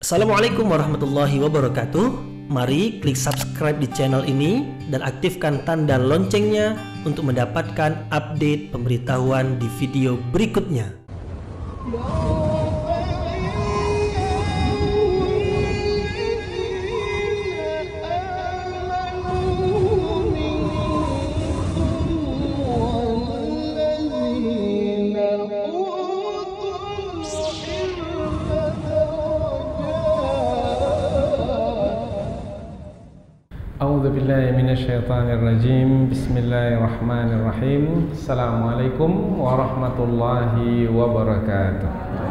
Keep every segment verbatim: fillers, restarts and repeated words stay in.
Assalamualaikum warahmatullahi wabarakatuh. Mari klik subscribe di channel ini dan aktifkan tanda loncengnya untuk mendapatkan update pemberitahuan di video berikutnya. A'udzu billahi minasyaitonir rajim. Bismillahirrahmanirrahim. Assalamualaikum warahmatullahi wabarakatuh.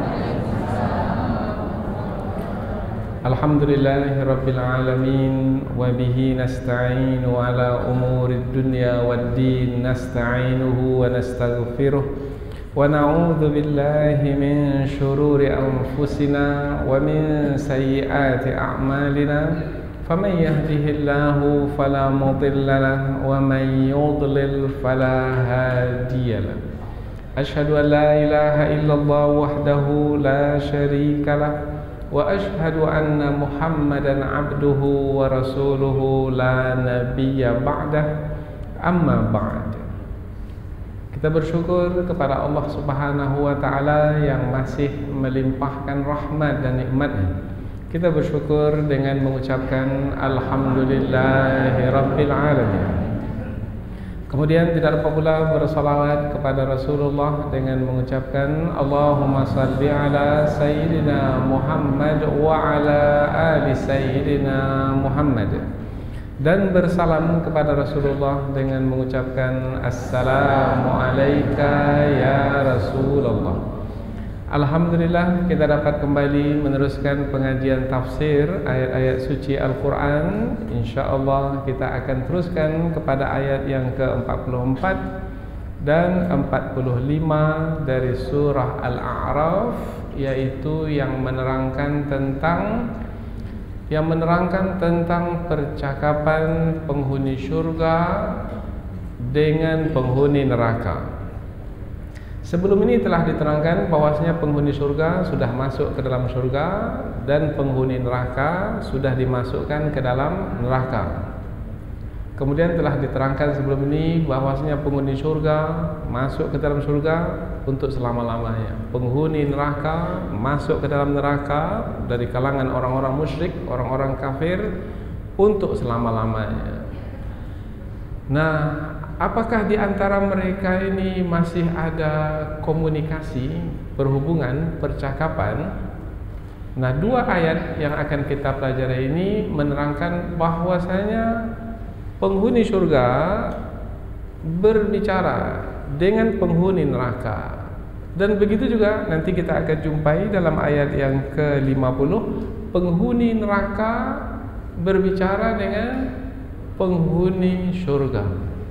Alhamdulillahirabbil alamin wa bihi nasta'inu ala umurid dunya waddin. Nasta'inuhu wa nastaghfiruh wa na'udzu billahi min syururi anfusina wa min sayyiati a'malina. فمن يهده الله فلا مضل له ومن يضلل فلا هادي له أشهد أن لا إله إلا الله وحده لا شريك له وأشهد أن محمدا عبده ورسوله لا نبي بعده أما بعد. Kita bersyukur kepada Allah Subhanahu wa taala yang masih melimpahkan rahmat dan nikmat-Nya. Kita bersyukur dengan mengucapkan Alhamdulillahirabbil alamin. Kemudian tidak lupa pula bersalawat kepada Rasulullah dengan mengucapkan Allahumma salli ala Sayyidina Muhammad wa ala ali Sayyidina Muhammad, dan bersalam kepada Rasulullah dengan mengucapkan Assalamu alayka ya Rasulullah. Alhamdulillah, kita dapat kembali meneruskan pengajian tafsir ayat-ayat suci Al-Quran. InsyaAllah kita akan teruskan kepada ayat yang ke empat puluh empat dan empat puluh lima dari surah Al-A'raf, yaitu yang menerangkan tentang yang menerangkan tentang percakapan penghuni syurga dengan penghuni neraka. Sebelum ini telah diterangkan bahwasanya penghuni surga sudah masuk ke dalam surga dan penghuni neraka sudah dimasukkan ke dalam neraka. Kemudian telah diterangkan sebelum ini bahwasanya penghuni surga masuk ke dalam surga untuk selama-lamanya. Penghuni neraka masuk ke dalam neraka dari kalangan orang-orang musyrik, orang-orang kafir untuk selama-lamanya. Nah, apakah di antara mereka ini masih ada komunikasi, perhubungan, percakapan? Nah, dua ayat yang akan kita pelajari ini menerangkan bahwasanya penghuni surga berbicara dengan penghuni neraka. Dan begitu juga nanti kita akan jumpai dalam ayat yang ke lima puluh, penghuni neraka berbicara dengan penghuni surga.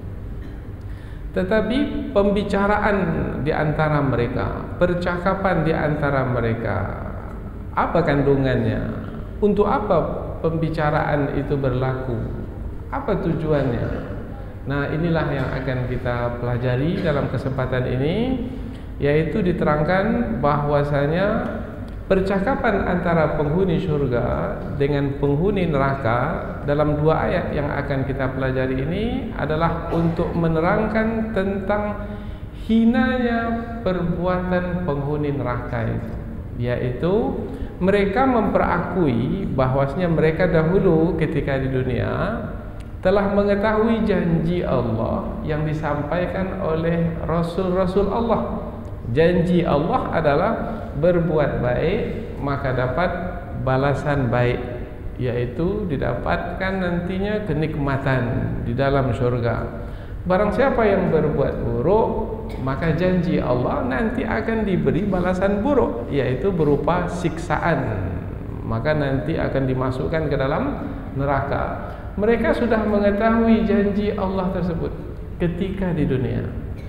Tetapi pembicaraan di antara mereka, percakapan di antara mereka, apa kandungannya? Untuk apa pembicaraan itu berlaku? Apa tujuannya? Nah, inilah yang akan kita pelajari dalam kesempatan ini, yaitu diterangkan bahwasanya percakapan antara penghuni surga dengan penghuni neraka dalam dua ayat yang akan kita pelajari ini adalah untuk menerangkan tentang hinanya perbuatan penghuni neraka itu, yaitu mereka memperakui bahwasanya mereka dahulu ketika di dunia telah mengetahui janji Allah yang disampaikan oleh Rasul-Rasul Allah. Janji Allah adalah berbuat baik maka dapat balasan baik, yaitu didapatkan nantinya kenikmatan di dalam surga. Barang siapa yang berbuat buruk, maka janji Allah nanti akan diberi balasan buruk, yaitu berupa siksaan, maka nanti akan dimasukkan ke dalam neraka. Mereka sudah mengetahui janji Allah tersebut ketika di dunia.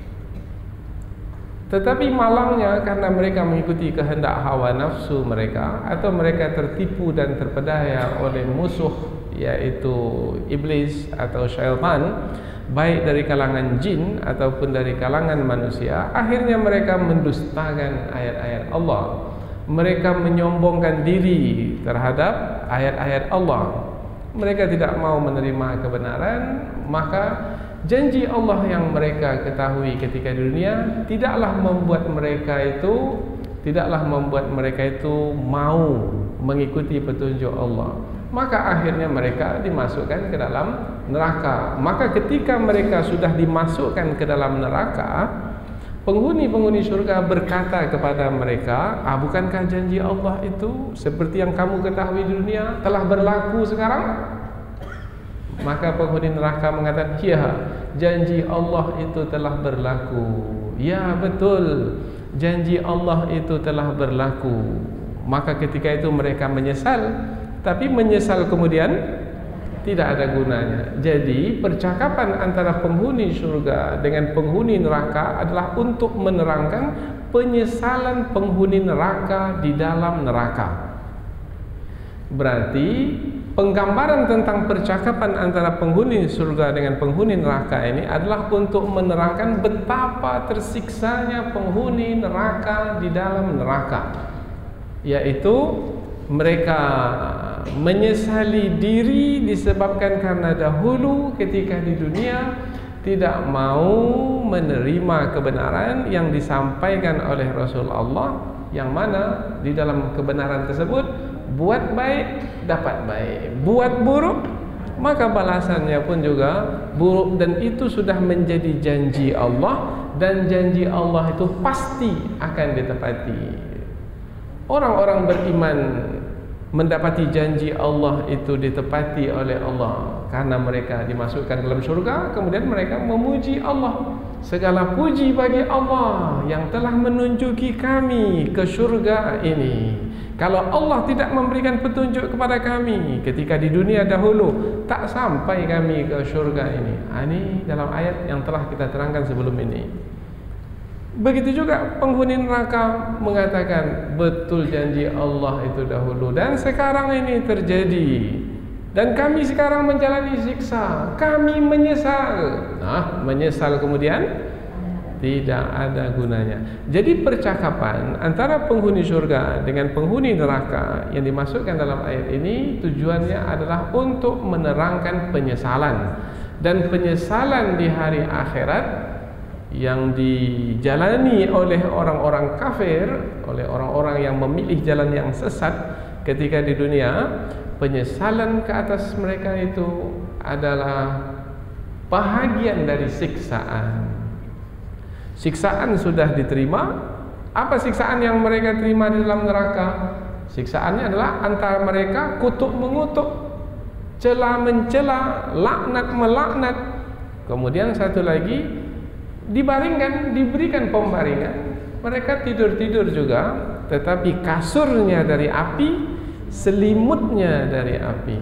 Tetapi malangnya karena mereka mengikuti kehendak hawa nafsu mereka, atau mereka tertipu dan terpedaya oleh musuh, yaitu iblis atau syaitan, baik dari kalangan jin ataupun dari kalangan manusia, akhirnya mereka mendustakan ayat-ayat Allah. mereka menyombongkan diri terhadap ayat-ayat Allah, mereka tidak mau menerima kebenaran, maka janji Allah yang mereka ketahui ketika di dunia tidaklah membuat mereka itu tidaklah membuat mereka itu mau mengikuti petunjuk Allah. Maka akhirnya mereka dimasukkan ke dalam neraka. Maka ketika mereka sudah dimasukkan ke dalam neraka, penghuni-penghuni surga berkata kepada mereka, ah, bukankah janji Allah itu seperti yang kamu ketahui di dunia telah berlaku sekarang? Maka penghuni neraka mengatakan, ya, janji Allah itu telah berlaku. Ya, betul, janji Allah itu telah berlaku. Maka ketika itu mereka menyesal, tapi menyesal kemudian tidak ada gunanya. Jadi percakapan antara penghuni surga dengan penghuni neraka adalah untuk menerangkan penyesalan penghuni neraka di dalam neraka. Berarti penggambaran tentang percakapan antara penghuni surga dengan penghuni neraka ini adalah untuk menerangkan betapa tersiksanya penghuni neraka di dalam neraka, yaitu mereka menyesali diri disebabkan karena dahulu ketika di dunia tidak mau menerima kebenaran yang disampaikan oleh Rasulullah, yang mana di dalam kebenaran tersebut buat baik dapat baik, buat buruk maka balasannya pun juga buruk, dan itu sudah menjadi janji Allah, dan janji Allah itu pasti akan ditepati. Orang-orang beriman mendapati janji Allah itu ditepati oleh Allah karena mereka dimasukkan dalam surga. Kemudian mereka memuji Allah, segala puji bagi Allah yang telah menunjuki kami ke surga ini. Kalau Allah tidak memberikan petunjuk kepada kami ketika di dunia dahulu, tak sampai kami ke surga ini. Ini dalam ayat yang telah kita terangkan sebelum ini. Begitu juga penghuni neraka mengatakan, betul janji Allah itu dahulu dan sekarang ini terjadi, dan kami sekarang menjalani siksa, kami menyesal. Nah, menyesal kemudian tidak ada gunanya. Jadi percakapan antara penghuni surga dengan penghuni neraka yang dimasukkan dalam ayat ini tujuannya adalah untuk menerangkan penyesalan, dan penyesalan di hari akhirat yang dijalani oleh orang-orang kafir, oleh orang-orang yang memilih jalan yang sesat ketika di dunia. Penyesalan ke atas mereka itu adalah bahagian dari siksaan. Siksaan sudah diterima. Apa siksaan yang mereka terima di dalam neraka? Siksaannya adalah antara mereka kutuk mengutuk, cela mencela, laknat melaknat. Kemudian satu lagi, dibaringkan, diberikan pembaringan. Mereka tidur-tidur juga, tetapi kasurnya dari api, selimutnya dari api.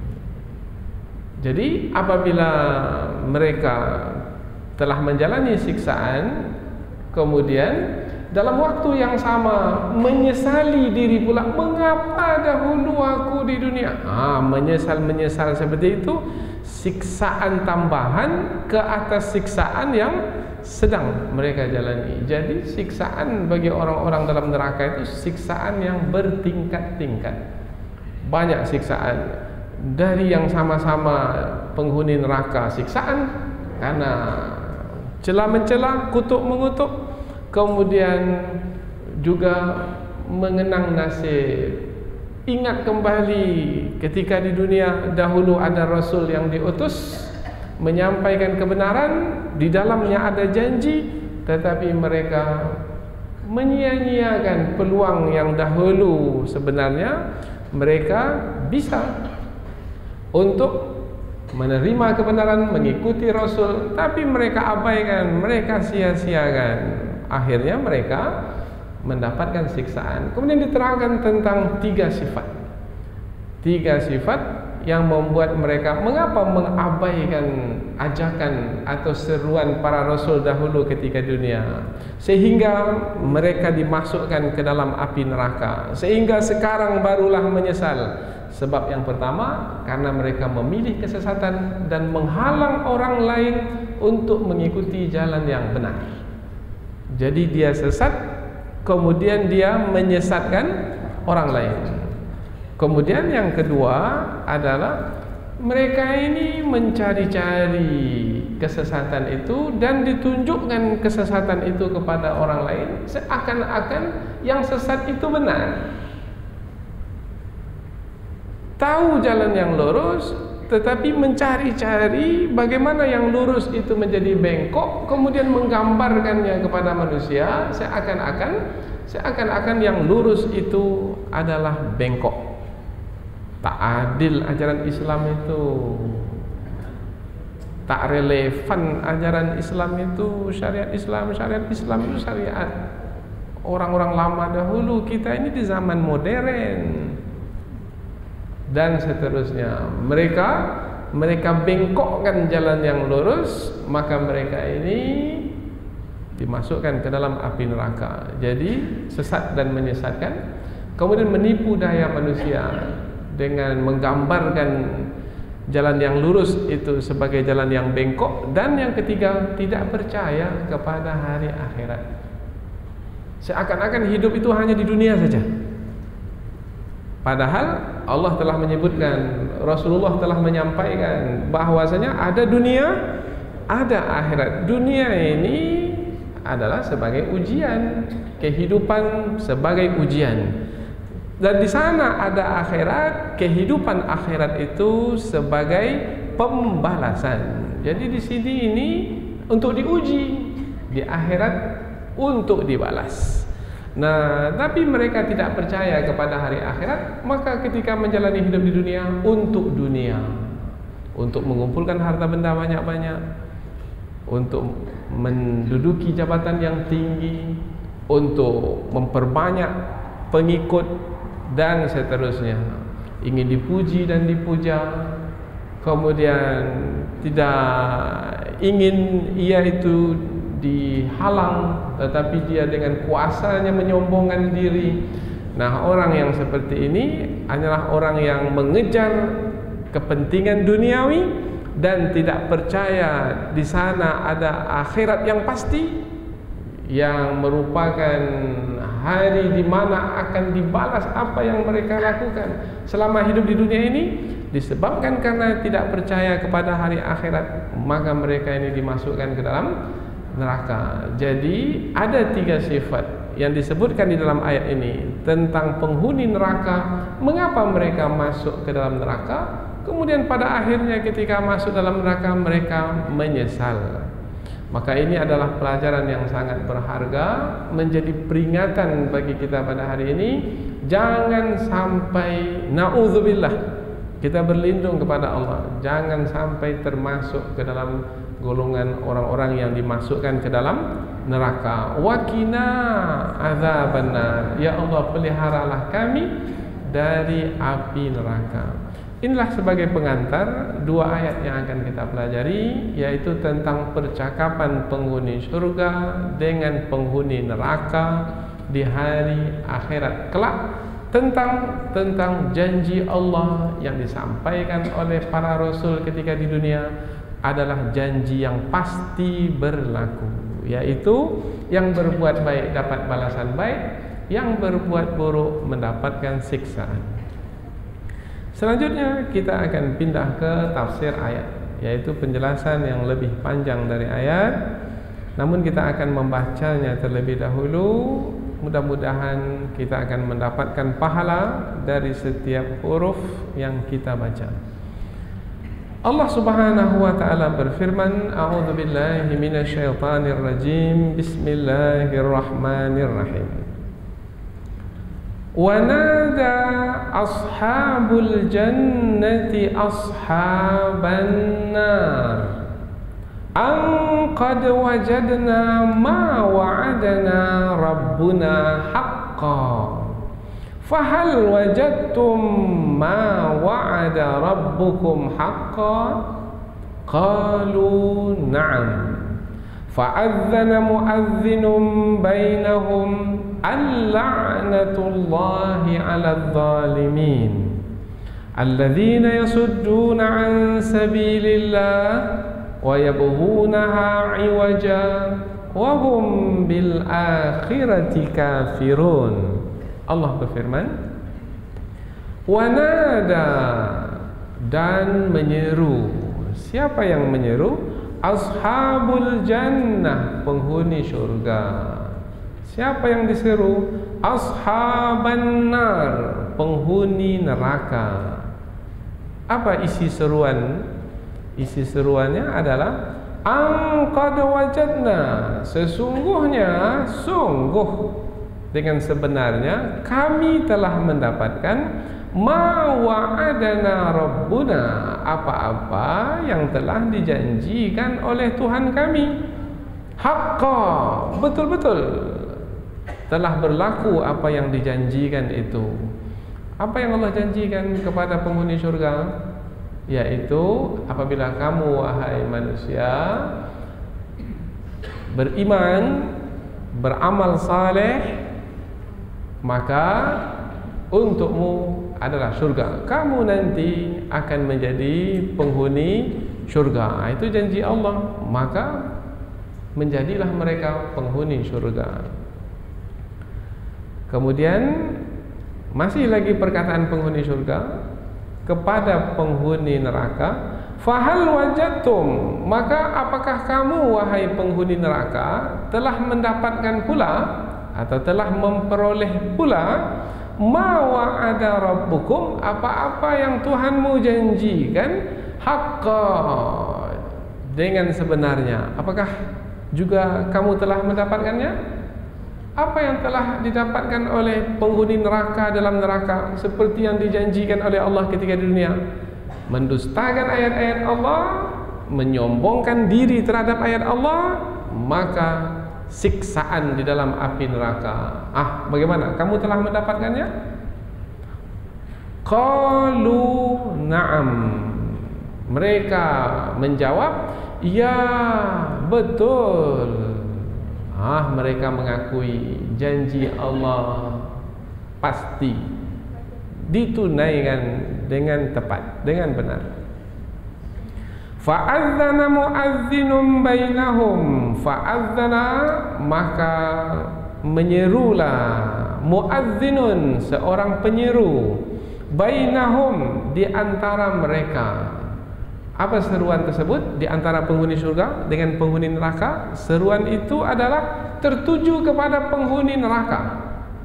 Jadi apabila mereka telah menjalani siksaan, kemudian dalam waktu yang sama menyesali diri pula, mengapa dahulu aku di dunia. Ah, menyesal-menyesal seperti itu, siksaan tambahan ke atas siksaan yang sedang mereka jalani. Jadi siksaan bagi orang-orang dalam neraka itu siksaan yang bertingkat-tingkat. Banyak siksaan. Dari yang sama-sama penghuni neraka siksaan karena cela mencela, kutuk mengutuk, kemudian juga mengenang nasib. Ingat kembali ketika di dunia dahulu ada Rasul yang diutus menyampaikan kebenaran, di dalamnya ada janji, tetapi mereka menyia-nyiakan peluang yang dahulu sebenarnya mereka bisa untuk menerima kebenaran, mengikuti Rasul, tapi mereka abaikan, mereka sia-siakan. Akhirnya mereka mendapatkan siksaan. Kemudian diterangkan tentang tiga sifat. Tiga sifat yang membuat mereka mengapa mengabaikan ajakan atau seruan para Rasul dahulu ketika dunia, sehingga mereka dimasukkan ke dalam api neraka, sehingga sekarang barulah menyesal. Sebab yang pertama, karena mereka memilih kesesatan dan menghalang orang lain untuk mengikuti jalan yang benar. Jadi dia sesat kemudian dia menyesatkan orang lain. Kemudian yang kedua adalah mereka ini mencari-cari kesesatan itu dan ditunjukkan kesesatan itu kepada orang lain seakan-akan yang sesat itu benar. Tahu jalan yang lurus, tetapi mencari-cari bagaimana yang lurus itu menjadi bengkok, kemudian menggambarkannya kepada manusia seakan-akan seakan-akan yang lurus itu adalah bengkok. Tak adil ajaran Islam itu, tak relevan ajaran Islam itu, syariat Islam, syariat Islam itu syariat orang-orang lama dahulu. Kita ini di zaman modern dan seterusnya. Mereka mereka bengkokkan jalan yang lurus, maka mereka ini dimasukkan ke dalam api neraka. Jadi sesat dan menyesatkan, kemudian menipu daya manusia dengan menggambarkan jalan yang lurus itu sebagai jalan yang bengkok. Dan yang ketiga, tidak percaya kepada hari akhirat. Seakan-akan hidup itu hanya di dunia saja. Padahal Allah telah menyebutkan, Rasulullah telah menyampaikan bahwasanya ada dunia, ada akhirat. Dunia ini adalah sebagai ujian, kehidupan sebagai ujian. Dan di sana ada akhirat, kehidupan akhirat itu sebagai pembalasan. Jadi di sini ini untuk diuji, di akhirat untuk dibalas. Nah, tapi mereka tidak percaya kepada hari akhirat, maka ketika menjalani hidup di dunia untuk dunia, untuk mengumpulkan harta benda banyak-banyak, untuk menduduki jabatan yang tinggi, untuk memperbanyak pengikut dan seterusnya, ingin dipuji dan dipuja, kemudian tidak ingin ia itu dihalang, tetapi dia dengan kuasanya menyombongkan diri. Nah, orang yang seperti ini adalah orang yang mengejar kepentingan duniawi dan tidak percaya di sana ada akhirat yang pasti, yang merupakan hari di mana akan dibalas apa yang mereka lakukan selama hidup di dunia ini. Disebabkan karena tidak percaya kepada hari akhirat, maka mereka ini dimasukkan ke dalam neraka. Jadi ada tiga sifat yang disebutkan di dalam ayat ini tentang penghuni neraka. Mengapa mereka masuk ke dalam neraka? Kemudian pada akhirnya ketika masuk dalam neraka mereka menyesal. Maka ini adalah pelajaran yang sangat berharga, menjadi peringatan bagi kita pada hari ini. Jangan sampai, na'udzubillah, kita berlindung kepada Allah, jangan sampai termasuk ke dalam golongan orang-orang yang dimasukkan ke dalam neraka. Waqina azabannar, ya Allah peliharalah kami dari api neraka. Inilah sebagai pengantar dua ayat yang akan kita pelajari, yaitu tentang percakapan penghuni surga dengan penghuni neraka di hari akhirat kelak, tentang tentang janji Allah yang disampaikan oleh para rasul ketika di dunia adalah janji yang pasti berlaku, yaitu yang berbuat baik dapat balasan baik, yang berbuat buruk mendapatkan siksaan. Selanjutnya kita akan pindah ke tafsir ayat, yaitu penjelasan yang lebih panjang dari ayat. Namun kita akan membacanya terlebih dahulu. Mudah-mudahan kita akan mendapatkan pahala dari setiap huruf yang kita baca. Allah Subhanahu wa taala berfirman, A'udzu billahi minasyaitonir rajim. Bismillahirrahmanirrahim. وَنَادَى أَصْحَابُ الْجَنَّةِ أَصْحَابَ النَّارِ أَنْ قَدْ وَجَدْنَا مَا وَعَدَنَا رَبُّنَا حَقًّا فَهَلْ وَجَدْتُمْ مَا وَعَدَ رَبُّكُمْ حَقًّا قَالُوا نَعَمْ فَأَذَّنَ مُؤَذِّنٌ بَيْنَهُمْ اللعنة الله على الظالمين الذين يصدون عن سبيل الله ويبغونها عوجا wa hum bil akhirati kafirun. Allah berfirman, wa nada, dan menyeru. Siapa yang menyeru? Ashabul jannah, penghuni syurga. Siapa yang diseru? Ashaban nar, penghuni neraka. Apa isi seruan? Isi seruannya adalah an qad wajadna, sesungguhnya, sungguh, dengan sebenarnya kami telah mendapatkan ma wa'adana rabbuna, apa-apa yang telah dijanjikan oleh Tuhan kami. Haqqa, betul-betul telah berlaku apa yang dijanjikan itu. Apa yang Allah janjikan kepada penghuni syurga? Yaitu apabila kamu, wahai manusia, beriman, beramal saleh, maka untukmu adalah syurga. Kamu nanti akan menjadi penghuni syurga. Itu janji Allah. Maka menjadilah mereka penghuni syurga. Kemudian masih lagi perkataan penghuni syurga kepada penghuni neraka, fahal wajadtum, maka apakah kamu, wahai penghuni neraka, telah mendapatkan pula atau telah memperoleh pula ma wa'ada rabbukum, apa-apa yang Tuhanmu janjikan, haqqa, dengan sebenarnya. Apakah juga kamu telah mendapatkannya? Apa yang telah didapatkan oleh penghuni neraka dalam neraka seperti yang dijanjikan oleh Allah ketika di dunia? Mendustakan ayat-ayat Allah, menyombongkan diri terhadap ayat Allah, maka siksaan di dalam api neraka. Ah, bagaimana? Kamu telah mendapatkannya? Qalu na'am. Mereka menjawab, ya, betul. Ah, mereka mengakui janji Allah pasti ditunaikan dengan tepat, dengan benar. Fa'adzana mu'azzinun bainahum, fa'adzana, maka menyerulah, mu'azzinun, seorang penyeru, bainahum, di antara mereka. Apa seruan tersebut di antara penghuni surga dengan penghuni neraka? Seruan itu adalah tertuju kepada penghuni neraka.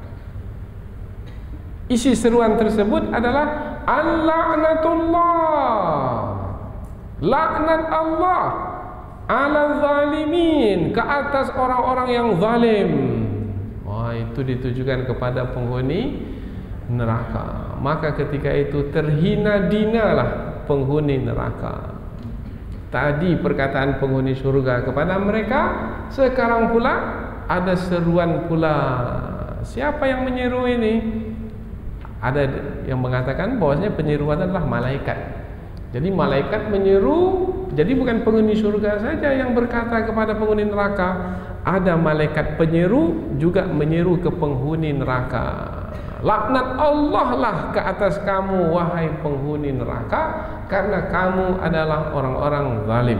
Isi seruan tersebut adalah al-la'natullah, laknat Allah, ala zalimin, ke atas orang-orang yang zalim. Wah, itu ditujukan kepada penghuni neraka. Maka ketika itu terhina dinalah penghuni neraka. Tadi perkataan penghuni surga kepada mereka, sekarang pula ada seruan pula. Siapa yang menyeru ini? Ada yang mengatakan bahwasanya penyeruan adalah malaikat. Jadi malaikat menyeru, jadi bukan penghuni surga saja yang berkata kepada penghuni neraka, ada malaikat penyeru juga menyeru ke penghuni neraka. Laknat Allah lah ke atas kamu, wahai penghuni neraka, karena kamu adalah orang-orang zalim.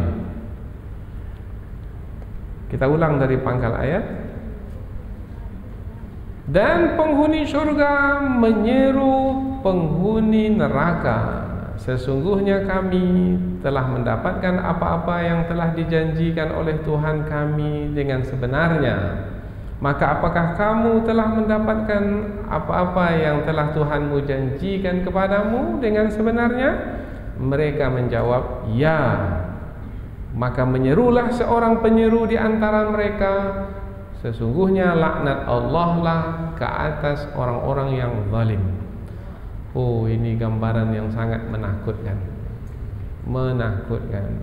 Kita ulang dari pangkal ayat. Dan penghuni surga menyeru penghuni neraka, sesungguhnya kami telah mendapatkan apa-apa yang telah dijanjikan oleh Tuhan kami dengan sebenarnya. Maka apakah kamu telah mendapatkan apa-apa yang telah Tuhanmu janjikan kepadamu dengan sebenarnya? Mereka menjawab, ya. Maka menyerulah seorang penyeru di antara mereka, sesungguhnya laknat Allah lah ke atas orang-orang yang zalim. Oh, ini gambaran yang sangat menakutkan. Menakutkan.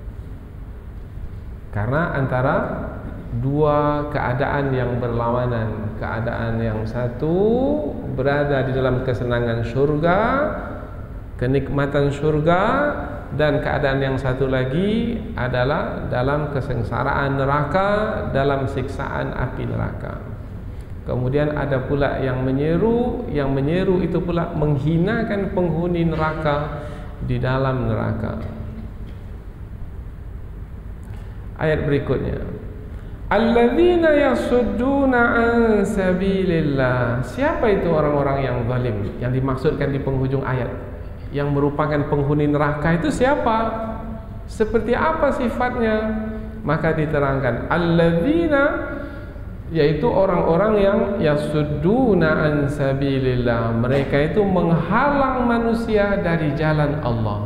Karena antara dua keadaan yang berlawanan. Keadaan yang satu berada di dalam kesenangan surga, kenikmatan surga, dan keadaan yang satu lagi adalah dalam kesengsaraan neraka, dalam siksaan api neraka. Kemudian ada pula yang menyeru, yang menyeru itu pula menghinakan penghuni neraka di dalam neraka. Ayat berikutnya, Alladzina yasudduna an sabilillah. Siapa itu orang-orang yang zalim yang dimaksudkan di penghujung ayat? Yang merupakan penghuni neraka itu siapa? Seperti apa sifatnya? Maka diterangkan alladzina, yaitu orang-orang yang yasudduna an sabilillah. Mereka itu menghalang manusia dari jalan Allah.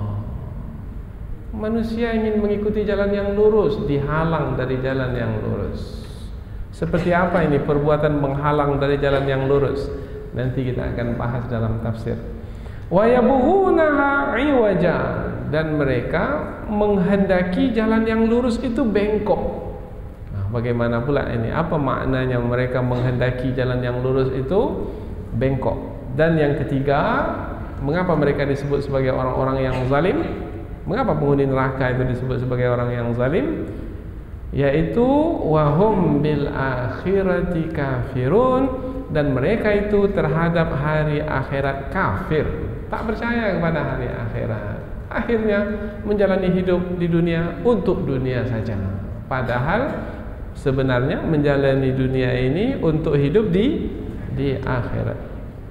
Manusia ingin mengikuti jalan yang lurus, dihalang dari jalan yang lurus. Seperti apa ini perbuatan menghalang dari jalan yang lurus? Nanti kita akan bahas dalam tafsir. Wa yabghunaha iwaja, dan mereka menghendaki jalan yang lurus itu bengkok. Nah, bagaimana pula ini? Apa maknanya mereka menghendaki jalan yang lurus itu bengkok? Dan yang ketiga, mengapa mereka disebut sebagai orang-orang yang zalim? Mengapa penghuni neraka itu disebut sebagai orang yang zalim? Yaitu wahum bil akhirati kafirun, dan mereka itu terhadap hari akhirat kafir, tak percaya kepada hari akhirat. Akhirnya menjalani hidup di dunia untuk dunia saja, padahal sebenarnya menjalani dunia ini untuk hidup di di akhirat.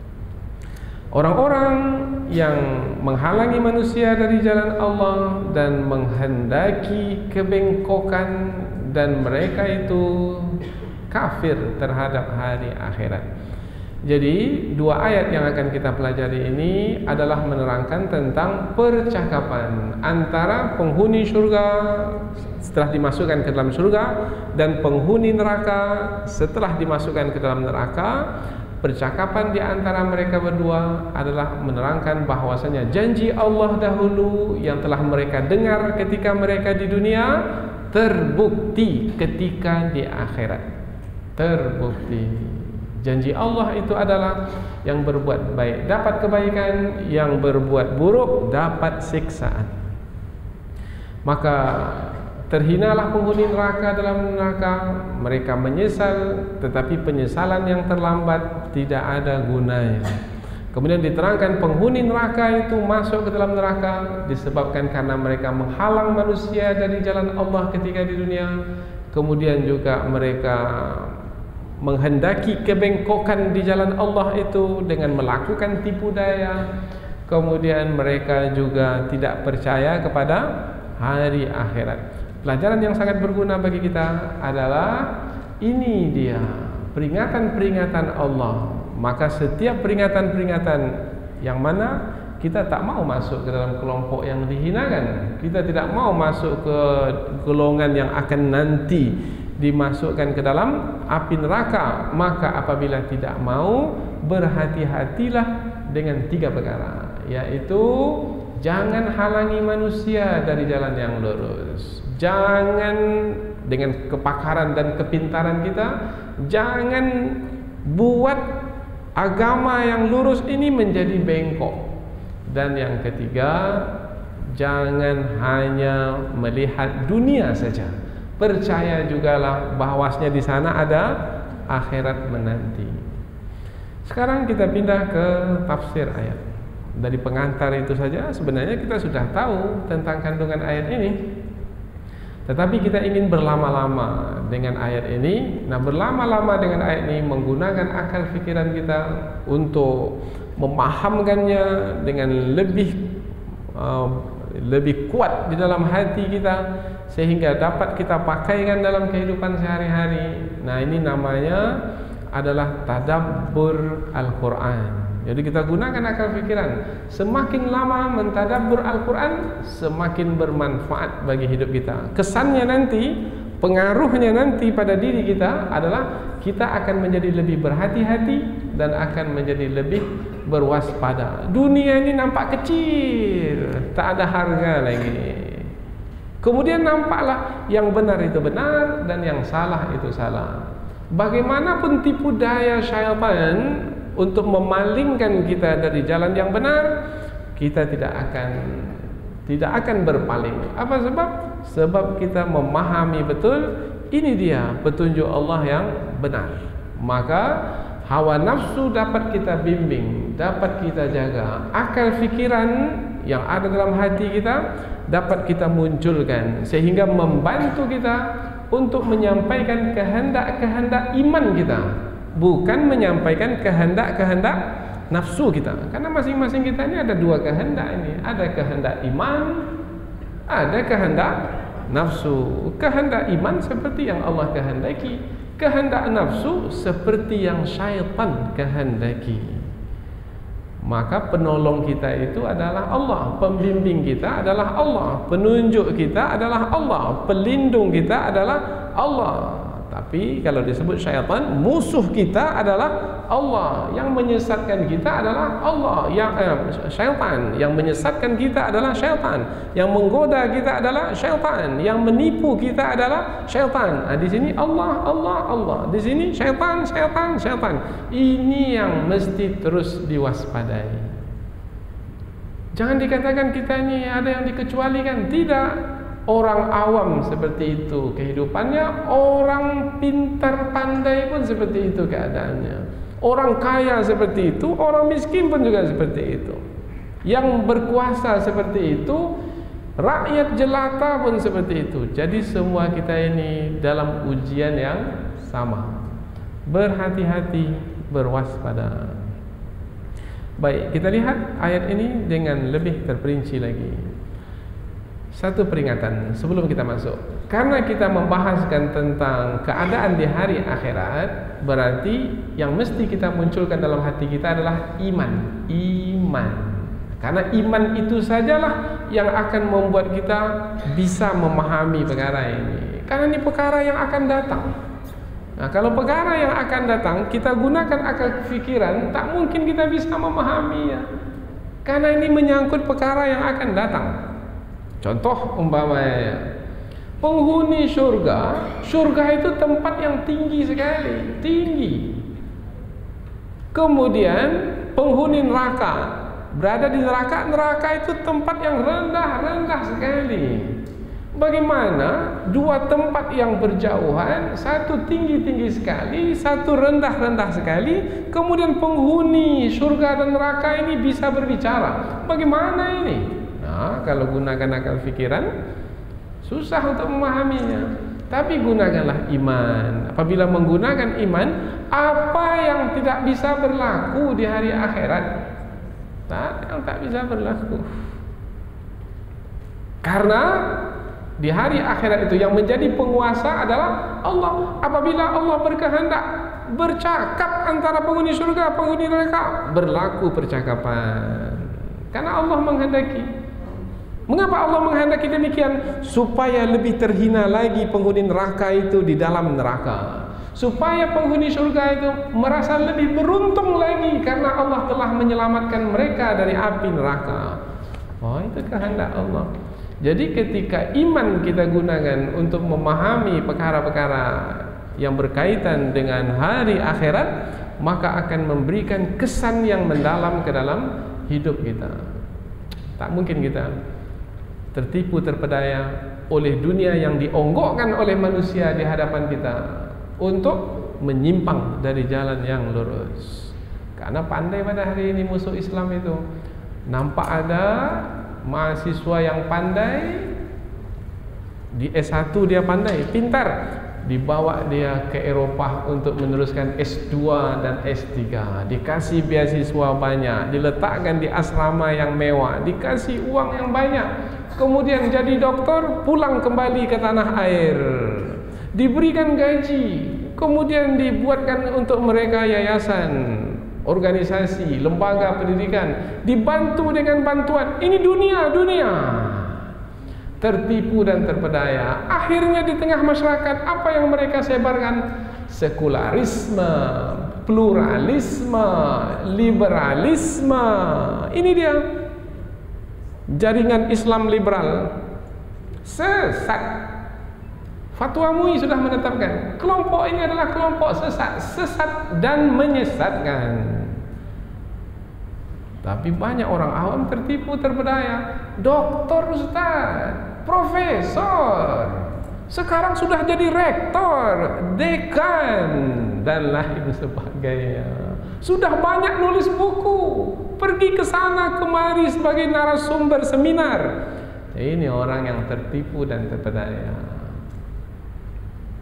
Orang-orang yang menghalangi manusia dari jalan Allah dan menghendaki kebengkokan, dan mereka itu kafir terhadap hari akhirat. Jadi dua ayat yang akan kita pelajari ini adalah menerangkan tentang percakapan antara penghuni surga setelah dimasukkan ke dalam surga dan penghuni neraka setelah dimasukkan ke dalam neraka. Percakapan di antara mereka berdua adalah menerangkan bahwasanya janji Allah dahulu yang telah mereka dengar ketika mereka di dunia terbukti ketika di akhirat. Terbukti. Janji Allah itu adalah yang berbuat baik dapat kebaikan, yang berbuat buruk dapat siksaan. Maka terhinalah penghuni neraka dalam neraka. Mereka menyesal, tetapi penyesalan yang terlambat tidak ada gunanya. Kemudian diterangkan penghuni neraka itu masuk ke dalam neraka disebabkan karena mereka menghalang manusia dari jalan Allah ketika di dunia. Kemudian juga mereka menghendaki kebengkokan di jalan Allah itu dengan melakukan tipu daya. Kemudian mereka juga tidak percaya kepada hari akhirat. Pelajaran yang sangat berguna bagi kita adalah ini dia peringatan-peringatan Allah. Maka setiap peringatan-peringatan yang mana kita tak mau masuk ke dalam kelompok yang dihinakan, kita tidak mau masuk ke golongan yang akan nanti dimasukkan ke dalam api neraka, maka apabila tidak mau, berhati-hatilah dengan tiga perkara, yaitu jangan halangi manusia dari jalan yang lurus. Jangan dengan kepakaran dan kepintaran kita, jangan buat agama yang lurus ini menjadi bengkok. Dan yang ketiga, jangan hanya melihat dunia saja. Percaya jugalah bahwasanya di sana ada akhirat menanti. Sekarang kita pindah ke tafsir ayat. Dari pengantar itu saja sebenarnya kita sudah tahu tentang kandungan ayat ini. Tetapi kita ingin berlama-lama dengan ayat ini. Nah, berlama-lama dengan ayat ini menggunakan akal fikiran kita untuk memahamkannya dengan lebih uh, lebih kuat di dalam hati kita, sehingga dapat kita pakaikan dalam kehidupan sehari-hari. Nah, ini namanya adalah tadabbur Al-Quran. Jadi kita gunakan akal fikiran. Semakin lama mentadabbur Al-Quran, semakin bermanfaat bagi hidup kita. Kesannya nanti, pengaruhnya nanti pada diri kita adalah kita akan menjadi lebih berhati-hati dan akan menjadi lebih berwaspada. Dunia ini nampak kecil, tak ada harga lagi. Kemudian nampaklah yang benar itu benar dan yang salah itu salah. Bagaimanapun tipu daya syaitan untuk memalingkan kita dari jalan yang benar, kita tidak akan tidak akan berpaling. Apa sebab? Sebab kita memahami betul ini dia petunjuk Allah yang benar. Maka hawa nafsu dapat kita bimbing, dapat kita jaga. Akal fikiran yang ada dalam hati kita dapat kita munculkan, sehingga membantu kita untuk menyampaikan kehendak-kehendak iman kita, bukan menyampaikan kehendak-kehendak nafsu kita. Karena masing-masing kita ini ada dua kehendak ini, ada kehendak iman, ada kehendak nafsu. Kehendak iman seperti yang Allah kehendaki, kehendak nafsu seperti yang syaitan kehendaki. Maka penolong kita itu adalah Allah, pembimbing kita adalah Allah, penunjuk kita adalah Allah, pelindung kita adalah Allah. Tapi kalau disebut syaitan, musuh kita adalah Allah. Yang menyesatkan kita adalah Allah. Yang eh, syaitan, yang menyesatkan kita adalah syaitan. Yang menggoda kita adalah syaitan. Yang menipu kita adalah syaitan. Nah, di sini Allah, Allah, Allah. Di sini syaitan, syaitan, syaitan. Ini yang mesti terus diwaspadai. Jangan dikatakan kita ini ada yang dikecualikan. Tidak. Orang awam seperti itu kehidupannya, orang pintar pandai pun seperti itu keadaannya, orang kaya seperti itu, orang miskin pun juga seperti itu, yang berkuasa seperti itu, rakyat jelata pun seperti itu. Jadi semua kita ini dalam ujian yang sama. Berhati-hati, berwaspada. Baik, kita lihat ayat ini dengan lebih terperinci lagi. Satu peringatan sebelum kita masuk. Karena kita membahaskan tentang keadaan di hari akhirat, berarti yang mesti kita munculkan dalam hati kita adalah iman. Iman. Karena iman itu sajalah yang akan membuat kita bisa memahami perkara ini. Karena ini perkara yang akan datang. Nah, kalau perkara yang akan datang kita gunakan akal pikiran, tak mungkin kita bisa memahaminya. Karena ini menyangkut perkara yang akan datang. Contoh umpamanya, penghuni surga, surga itu tempat yang tinggi sekali, tinggi. Kemudian penghuni neraka, berada di neraka, neraka itu tempat yang rendah-rendah sekali. Bagaimana dua tempat yang berjauhan, satu tinggi-tinggi sekali, satu rendah-rendah sekali, kemudian penghuni surga dan neraka ini bisa berbicara? Bagaimana ini? Nah, kalau gunakan akal fikiran susah untuk memahaminya. Tapi gunakanlah iman. Apabila menggunakan iman, apa yang tidak bisa berlaku di hari akhirat, tak, yang tak bisa berlaku. Karena di hari akhirat itu yang menjadi penguasa adalah Allah. Apabila Allah berkehendak bercakap antara penghuni surga, penghuni neraka, berlaku percakapan. Karena Allah menghendaki. Mengapa Allah menghendaki demikian? Supaya lebih terhina lagi penghuni neraka itu di dalam neraka, supaya penghuni surga itu merasa lebih beruntung lagi karena Allah telah menyelamatkan mereka dari api neraka. Oh, itu kehendak Allah. Jadi ketika iman kita gunakan untuk memahami perkara-perkara yang berkaitan dengan hari akhirat, maka akan memberikan kesan yang mendalam ke dalam hidup kita. Tak mungkin kita tertipu, terpedaya oleh dunia yang dionggokkan oleh manusia di hadapan kita untuk menyimpang dari jalan yang lurus. Karena pandai pada hari ini musuh Islam itu. Nampak ada mahasiswa yang pandai, di S satu dia pandai, pintar, dibawa dia ke Eropah untuk meneruskan S dua dan S tiga, dikasih beasiswa banyak, diletakkan di asrama yang mewah, dikasih uang yang banyak. Kemudian jadi doktor, pulang kembali ke tanah air, diberikan gaji, kemudian dibuatkan untuk mereka yayasan, organisasi, lembaga pendidikan, dibantu dengan bantuan. Ini dunia, dunia. Tertipu dan terpedaya. Akhirnya di tengah masyarakat apa yang mereka sebarkan? Sekularisme, pluralisme, liberalisme. Ini dia jaringan Islam liberal. Sesat. Fatwa M U I sudah menetapkan kelompok ini adalah kelompok sesat, sesat dan menyesatkan. Tapi banyak orang awam tertipu, terpedaya. Doktor, ustaz, profesor, sekarang sudah jadi rektor, dekan, dan lain sebagainya. Sudah banyak nulis buku, pergi ke sana kemari sebagai narasumber seminar. Ini orang yang tertipu dan terpedaya.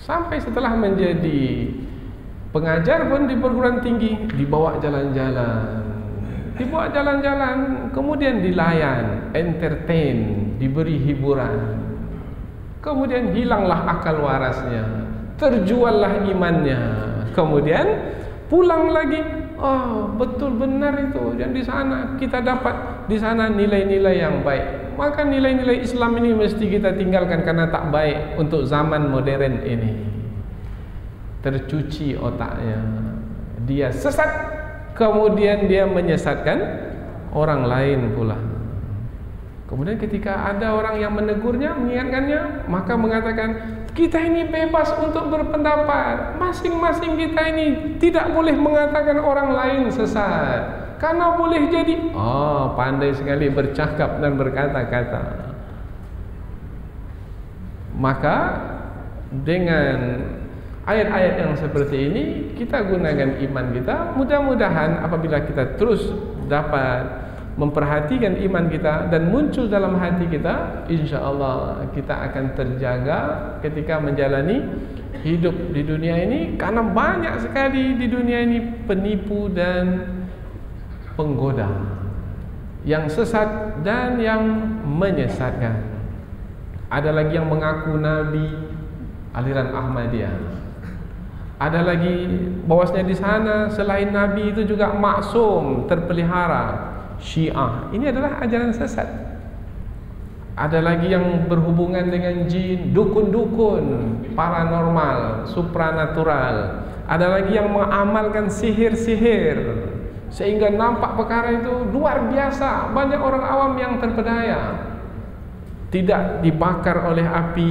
Sampai setelah menjadi pengajar pun di perguruan tinggi, dibawa jalan-jalan, dibawa jalan-jalan, kemudian dilayan, entertain, diberi hiburan, kemudian hilanglah akal warasnya, terjuallah imannya, kemudian pulang lagi. Oh, betul benar itu. Dan di sana kita dapat di sana nilai-nilai yang baik. Maka nilai-nilai Islam ini mesti kita tinggalkan karena tak baik untuk zaman modern ini. Tercuci otaknya, dia sesat, kemudian dia menyesatkan orang lain pula. Kemudian ketika ada orang yang menegurnya, mengingatkannya, maka mengatakan, kita ini bebas untuk berpendapat, masing-masing kita ini tidak boleh mengatakan orang lain sesat, karena boleh jadi, oh pandai sekali bercakap dan berkata-kata. Maka dengan ayat-ayat yang seperti ini, kita gunakan iman kita. Mudah-mudahan apabila kita terus dapat memperhatikan iman kita dan muncul dalam hati kita, insya Allah kita akan terjaga ketika menjalani hidup di dunia ini. Karena banyak sekali di dunia ini penipu dan penggoda, yang sesat dan yang menyesatkan. Ada lagi yang mengaku nabi, aliran Ahmadiyah. Ada lagi bahwasanya di sana selain nabi itu juga maksum, terpelihara, Syiah. Ini adalah ajaran sesat. Ada lagi yang berhubungan dengan jin, dukun-dukun, paranormal, supranatural. Ada lagi yang mengamalkan sihir-sihir sehingga nampak perkara itu luar biasa. Banyak orang awam yang terpedaya, tidak dibakar oleh api,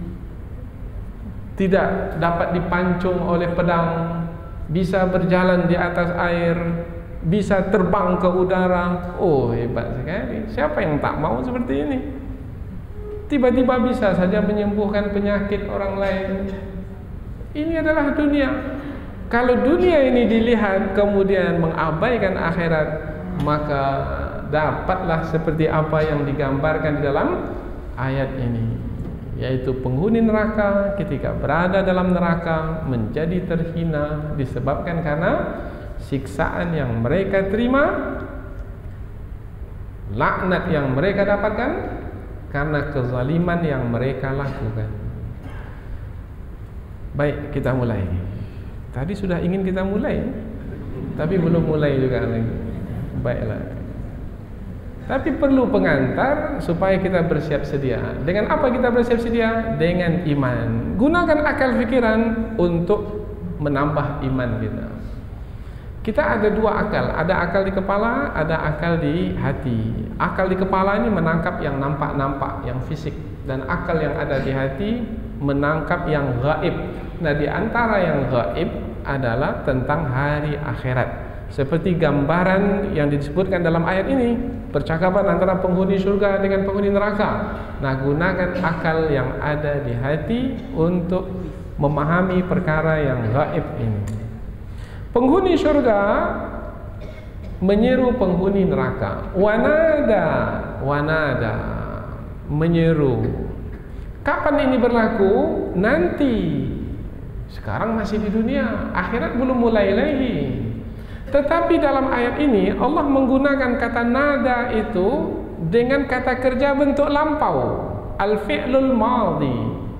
tidak dapat dipancung oleh pedang, bisa berjalan di atas air, bisa terbang ke udara. Oh, hebat sekali. Siapa yang tak mau seperti ini? Tiba-tiba bisa saja menyembuhkan penyakit orang lain. Ini adalah dunia. Kalau dunia ini dilihat kemudian mengabaikan akhirat, maka dapatlah seperti apa yang digambarkan di dalam ayat ini, yaitu penghuni neraka ketika berada dalam neraka menjadi terhina disebabkan karena siksaan yang mereka terima, laknat yang mereka dapatkan karena kezaliman yang mereka lakukan. Baik, kita mulai. Tadi sudah ingin kita mulai, tapi belum mulai juga lagi. Baiklah. Tapi perlu pengantar supaya kita bersiap sedia. Dengan apa kita bersiap sedia? Dengan iman. Gunakan akal fikiran untuk menambah iman kita. Kita ada dua akal, ada akal di kepala, ada akal di hati. Akal di kepala ini menangkap yang nampak-nampak, yang fisik, dan akal yang ada di hati menangkap yang gaib. Nah, di antara yang gaib adalah tentang hari akhirat. Seperti gambaran yang disebutkan dalam ayat ini, percakapan antara penghuni surga dengan penghuni neraka. Nah, gunakan akal yang ada di hati untuk memahami perkara yang gaib ini. Penghuni surga menyeru penghuni neraka. Wanada, wanada, menyeru. Kapan ini berlaku? Nanti. Sekarang masih di dunia, akhirat belum mulai lagi. Tetapi dalam ayat ini Allah menggunakan kata nada itu dengan kata kerja bentuk lampau, al-fi'lul madhi.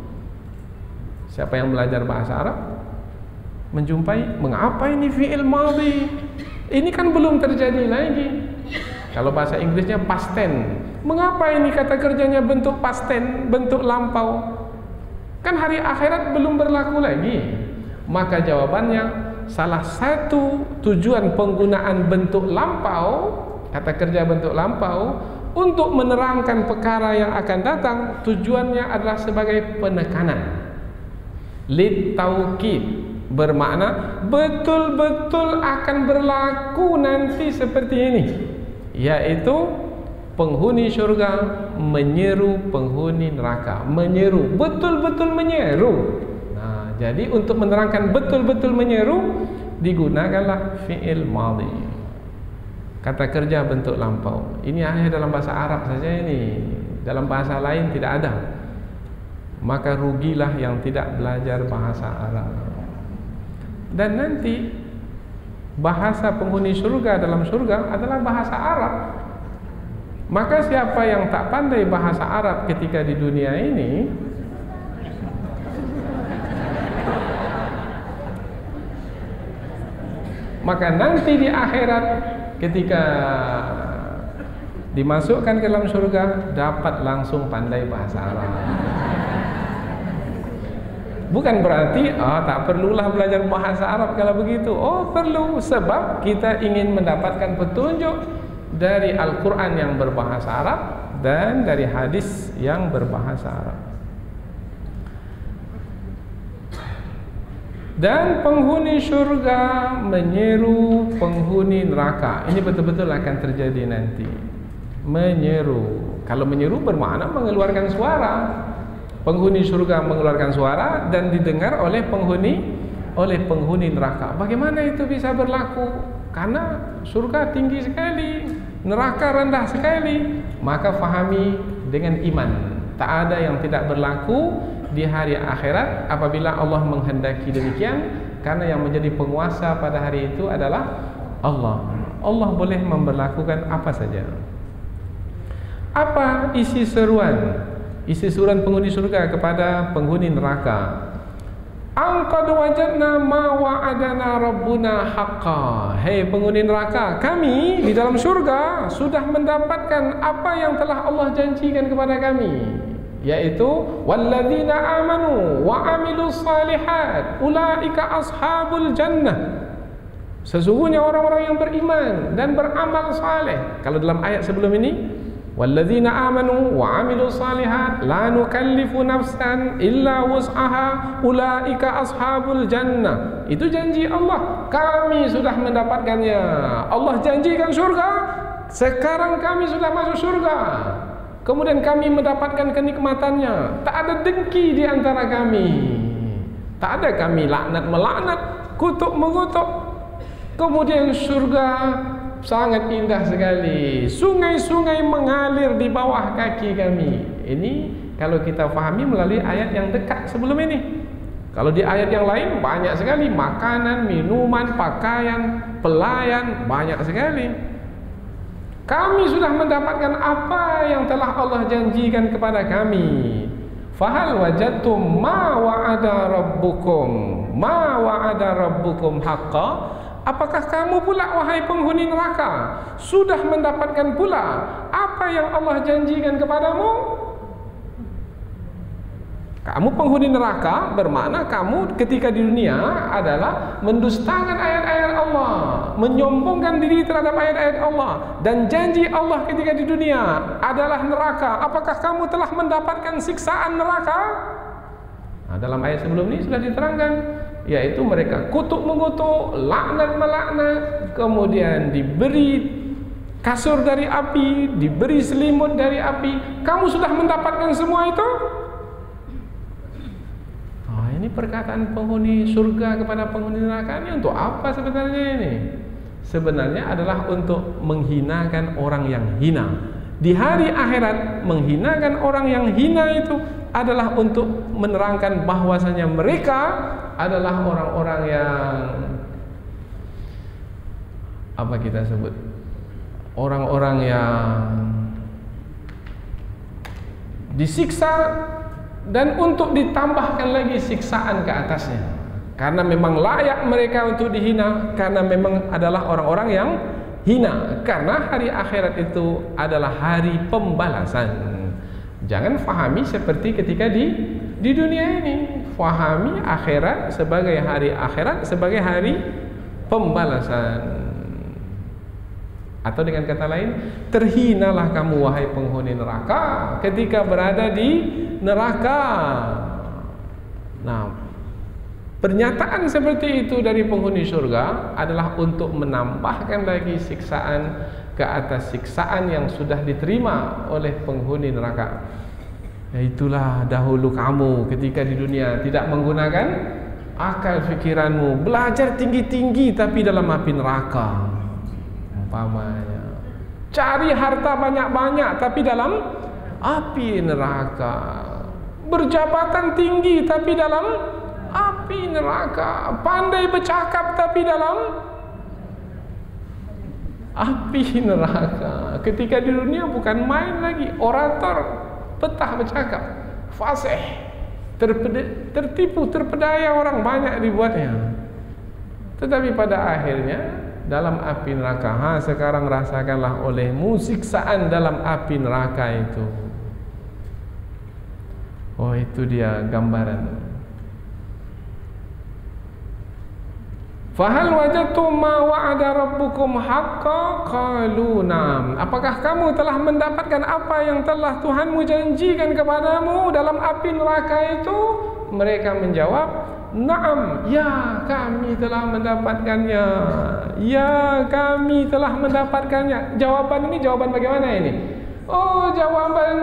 Siapa yang belajar bahasa Arab menjumpai, mengapa ini fi'il madhi? Ini kan belum terjadi lagi. Kalau bahasa Inggrisnya past tense. Mengapa ini kata kerjanya bentuk past tense, bentuk lampau? Kan hari akhirat belum berlaku lagi. Maka jawabannya, salah satu tujuan penggunaan bentuk lampau, kata kerja bentuk lampau, untuk menerangkan perkara yang akan datang, tujuannya adalah sebagai penekanan. Lit taukid, bermakna betul-betul akan berlaku nanti seperti ini, yaitu penghuni syurga menyeru penghuni neraka. Menyeru, betul-betul menyeru. Nah, jadi untuk menerangkan betul-betul menyeru digunakanlah fi'il madhi, kata kerja bentuk lampau. Ini hanya dalam bahasa Arab saja ini, dalam bahasa lain tidak ada. maka rugilah yang tidak belajar bahasa Arab. Dan nanti bahasa penghuni surga dalam surga adalah bahasa Arab. Maka siapa yang tak pandai bahasa Arab ketika di dunia ini, maka nanti di akhirat ketika dimasukkan ke dalam surga dapat langsung pandai bahasa Arab. Bukan berarti ah, tak perlulah belajar bahasa Arab kalau begitu. Oh, perlu, sebab kita ingin mendapatkan petunjuk dari Al-Quran yang berbahasa Arab dan dari hadis yang berbahasa Arab. Dan penghuni syurga menyeru penghuni neraka. Ini betul-betul akan terjadi nanti. Menyeru. Kalau menyeru bermakna mengeluarkan suara. Penghuni surga mengeluarkan suara dan didengar oleh penghuni oleh penghuni neraka. Bagaimana itu bisa berlaku? Karena surga tinggi sekali, neraka rendah sekali. Maka fahami dengan iman. Tak ada yang tidak berlaku di hari akhirat apabila Allah menghendaki demikian, karena yang menjadi penguasa pada hari itu adalah Allah. Allah boleh memberlakukan apa saja. Apa isi seruan? Isi seruan penghuni surga kepada penghuni neraka. Qad wajadna ma wa'adana rabbuna haqqan. Hei penghuni neraka, kami di dalam surga sudah mendapatkan apa yang telah Allah janjikan kepada kami, yaitu walladzina amanu wa amilus salihat ulaika ashabul jannah. Sesungguhnya orang-orang yang beriman dan beramal saleh. Kalau dalam ayat sebelum ini, walladzina amanu wa amilus salihat la nukallifu nafsan illa wus'aha ulaika ashabul jannah. Itu janji Allah, kami sudah mendapatkannya. Allah janjikan surga, sekarang kami sudah masuk surga. Kemudian kami mendapatkan kenikmatannya. Tak ada dengki di antara kami. Tak ada kami laknat melaknat, kutuk mengutuk. Kemudian surga sangat indah sekali. Sungai-sungai mengalir di bawah kaki kami. Ini kalau kita fahami melalui ayat yang dekat sebelum ini. Kalau di ayat yang lain banyak sekali makanan, minuman, pakaian, pelayan, banyak sekali. Kami sudah mendapatkan apa yang telah Allah janjikan kepada kami. Fahal wajadtum ma wa'ada rabbukum ma wa'ada rabbukum haqqan. Apakah kamu pula wahai penghuni neraka sudah mendapatkan pula apa yang Allah janjikan kepadamu? Kamu penghuni neraka bermakna kamu ketika di dunia adalah mendustakan ayat-ayat Allah, menyombongkan diri terhadap ayat-ayat Allah, dan janji Allah ketika di dunia adalah neraka. Apakah kamu telah mendapatkan siksaan neraka? Nah, dalam ayat sebelum ini sudah diterangkan, yaitu mereka kutuk mengutuk, laknat melaknat, kemudian diberi kasur dari api, diberi selimut dari api. Kamu sudah mendapatkan semua itu? Oh, ini perkataan penghuni surga kepada penghuni neraka ini untuk apa sebenarnya ini? Sebenarnya adalah untuk menghinakan orang yang hina. Di hari akhirat menghinakan orang yang hina itu adalah untuk menerangkan bahwasanya mereka adalah orang-orang yang apa kita sebut, orang-orang yang disiksa dan untuk ditambahkan lagi siksaan ke atasnya, karena memang layak mereka untuk dihina, karena memang adalah orang-orang yang hina. Karena hari akhirat itu adalah hari pembalasan. Jangan fahami seperti ketika di di dunia ini. Fahami akhirat sebagai hari akhirat, sebagai hari pembalasan. Atau dengan kata lain, terhinalah kamu wahai penghuni neraka ketika berada di neraka. Nah, pernyataan seperti itu dari penghuni surga adalah untuk menambahkan lagi siksaan ke atas siksaan yang sudah diterima oleh penghuni neraka. Ya, itulah dahulu kamu ketika di dunia tidak menggunakan akal fikiranmu, belajar tinggi-tinggi tapi dalam api neraka. Umpamanya, cari harta banyak-banyak tapi dalam api neraka. berjabatan tinggi tapi dalam api neraka, pandai bercakap tapi dalam api neraka. Ketika di dunia bukan main lagi, orator, petah bercakap, fasih, tertipu, terpedaya orang banyak dibuatnya. Tetapi pada akhirnya dalam api neraka. Ha, sekarang rasakanlah olehmu siksaan dalam api neraka itu. Oh, itu dia gambaran. Fahal wajadtum ma wa'ada rabbukum haqqan qalu na'am. Apakah kamu telah mendapatkan apa yang telah Tuhanmu janjikan kepadamu dalam api neraka itu? Mereka menjawab, na'am, ya kami telah mendapatkannya. Ya kami telah mendapatkannya. Jawaban ini jawaban bagaimana ini? Oh, jawaban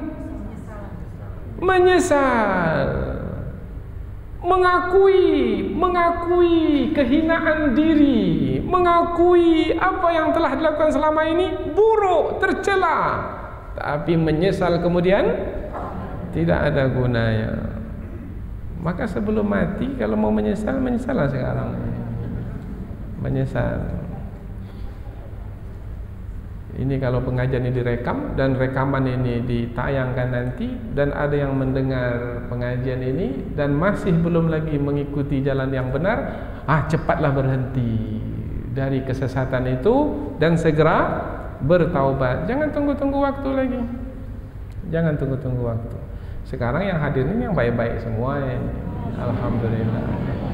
menyesal. Mengakui, mengakui kehinaan diri, mengakui apa yang telah dilakukan selama ini buruk, tercela, tapi menyesal kemudian tidak ada gunanya. Maka sebelum mati, kalau mau menyesal, menyesallah sekarang. Menyesal. Ini kalau pengajian ini direkam dan rekaman ini ditayangkan nanti, dan ada yang mendengar pengajian ini dan masih belum lagi mengikuti jalan yang benar, ah cepatlah berhenti dari kesesatan itu dan segera bertaubat. Jangan tunggu-tunggu waktu lagi. Jangan tunggu-tunggu waktu. Sekarang yang hadir ini yang baik-baik semua ini. Alhamdulillah.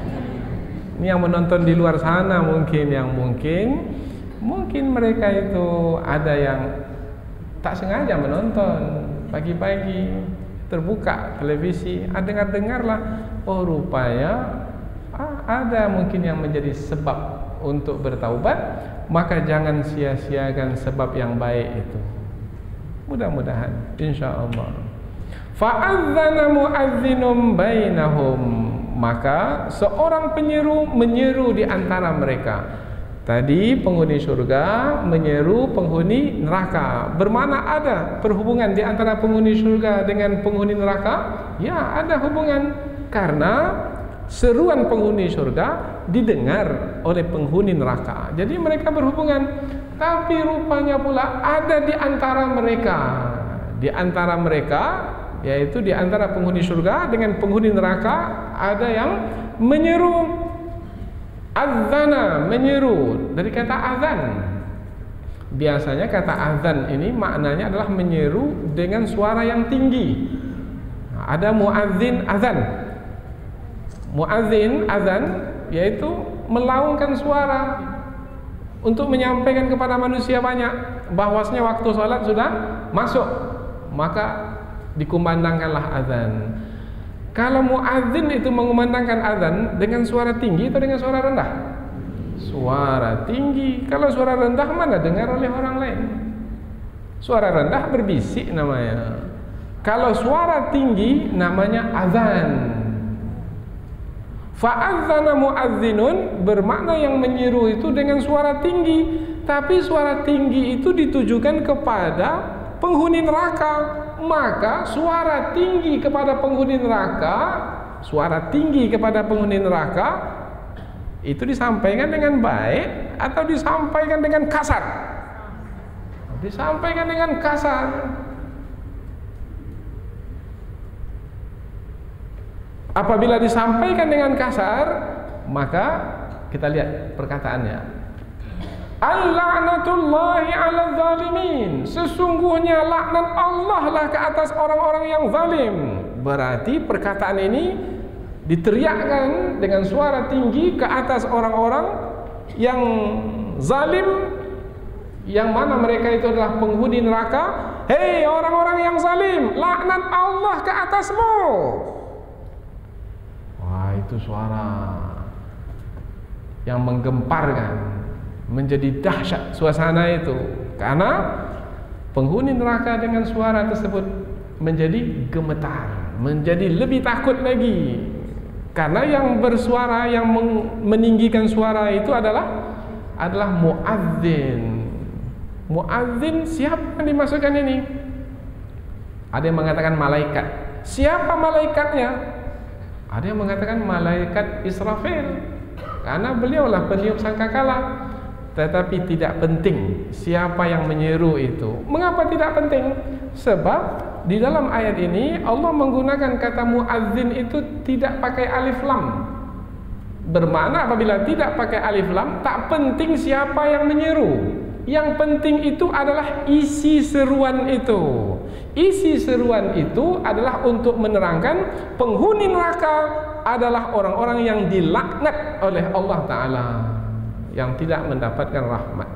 Ini yang menonton di luar sana mungkin yang mungkin Mungkin mereka itu ada yang tak sengaja menonton pagi-pagi, terbuka televisi, ah, dengar-dengarlah, oh rupanya ah, ada mungkin yang menjadi sebab untuk bertaubat, maka jangan sia-siakan sebab yang baik itu. Mudah-mudahan, insya-Allah. Fa'adzana mu'adzinum bainahum, maka seorang penyeru menyeru di antara mereka. Tadi penghuni surga menyeru penghuni neraka. Bermana ada perhubungan di antara penghuni surga dengan penghuni neraka? Ya, ada hubungan. Karena seruan penghuni surga didengar oleh penghuni neraka. Jadi mereka berhubungan. Tapi rupanya pula ada di antara mereka. Di antara mereka, yaitu di antara penghuni surga dengan penghuni neraka, ada yang menyeru. Azana, menyeru, dari kata azan. Biasanya kata azan ini maknanya adalah menyeru dengan suara yang tinggi. Ada muazzin azan. Muazzin azan yaitu melaungkan suara untuk menyampaikan kepada manusia banyak bahwasanya waktu sholat sudah masuk, maka dikumandangkanlah azan. Kalau muadzin itu mengumandangkan azan dengan suara tinggi atau dengan suara rendah? Suara tinggi. Kalau suara rendah mana dengar oleh orang lain? Suara rendah berbisik namanya. Kalau suara tinggi namanya azan. Fa'adzana muadzinun bermakna yang menyeru itu dengan suara tinggi, tapi suara tinggi itu ditujukan kepada penghuni neraka. Maka suara tinggi kepada penghuni neraka, suara tinggi kepada penghuni neraka itu disampaikan dengan baik atau disampaikan dengan kasar? Disampaikan dengan kasar. Apabila disampaikan dengan kasar, maka kita lihat perkataannya. Al-la'natullahi 'alal zalimin. Sesungguhnya laknat Allah lah ke atas orang-orang yang zalim. Berarti perkataan ini diteriakkan dengan suara tinggi ke atas orang-orang yang zalim, yang mana mereka itu adalah penghuni neraka. Hei orang-orang yang zalim, laknat Allah ke atasmu. Wah, itu suara yang menggemparkan, menjadi dahsyat suasana itu. Karena penghuni neraka dengan suara tersebut menjadi gemetar, menjadi lebih takut lagi. Karena yang bersuara, yang meninggikan suara itu adalah adalah muadzin. Muadzin siapa yang dimasukkan ini? Ada yang mengatakan malaikat. Siapa malaikatnya? Ada yang mengatakan malaikat Israfil, karena beliaulah peniup sangkakala. Tetapi tidak penting siapa yang menyeru itu. Mengapa tidak penting? Sebab di dalam ayat ini Allah menggunakan kata muadzin itu tidak pakai alif lam. Bermakna apabila tidak pakai alif lam, tak penting siapa yang menyeru. Yang penting itu adalah isi seruan itu. Isi seruan itu adalah untuk menerangkan penghuni neraka adalah orang-orang yang dilaknat oleh Allah Ta'ala, yang tidak mendapatkan rahmat.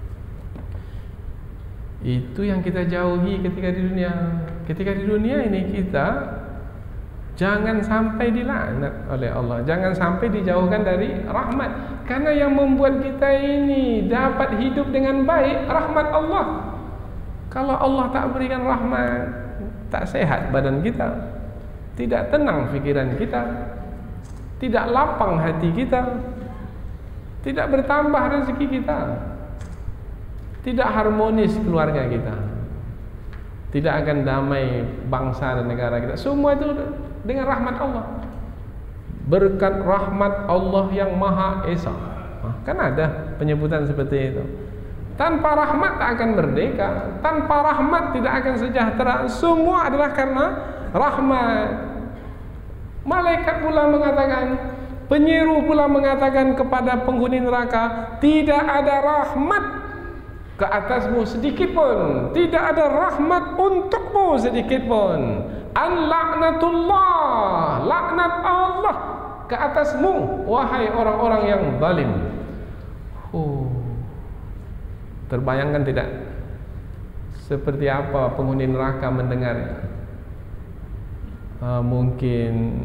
Itu yang kita jauhi ketika di dunia. Ketika di dunia ini kita jangan sampai dilaknat oleh Allah, jangan sampai dijauhkan dari rahmat. Karena yang membuat kita ini dapat hidup dengan baik rahmat Allah. Kalau Allah tak berikan rahmat, tak sehat badan kita, tidak tenang pikiran kita, tidak lapang hati kita, tidak bertambah rezeki kita, tidak harmonis keluarga kita, tidak akan damai bangsa dan negara kita. Semua itu dengan rahmat Allah, berkat rahmat Allah yang Maha Esa. Kan ada penyebutan seperti itu. Tanpa rahmat tak akan merdeka, tanpa rahmat tidak akan sejahtera. Semua adalah karena rahmat. Malaikat pula mengatakan, penyeru pula mengatakan kepada penghuni neraka, tidak ada rahmat ke atasmu sedikit pun, tidak ada rahmat untukmu sedikit pun. An-laknatullah, laknat Allah ke atasmu, wahai orang-orang yang zalim. Oh, terbayangkan tidak seperti apa penghuni neraka mendengar? Uh, mungkin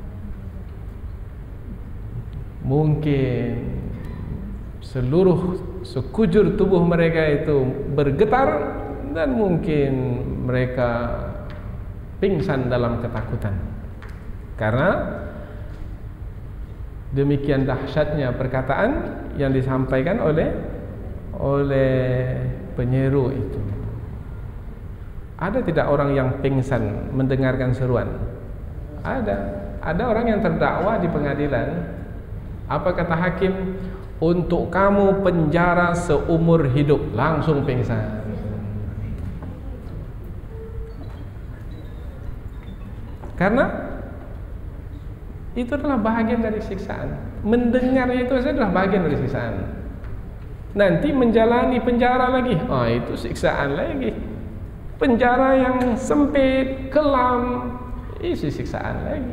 mungkin seluruh sekujur tubuh mereka itu bergetar, dan mungkin mereka pingsan dalam ketakutan. Karena demikian dahsyatnya perkataan yang disampaikan oleh oleh penyeru itu. Ada tidak orang yang pingsan mendengarkan seruan? Ada. Ada orang yang terdakwa di pengadilan. Apa kata hakim? Untuk kamu penjara seumur hidup. Langsung pingsan. Karena itu adalah bahagian dari siksaan. Mendengarnya itu saja adalah bahagian dari siksaan. Nanti menjalani penjara lagi, oh itu siksaan lagi. Penjara yang sempit, kelam, itu siksaan lagi.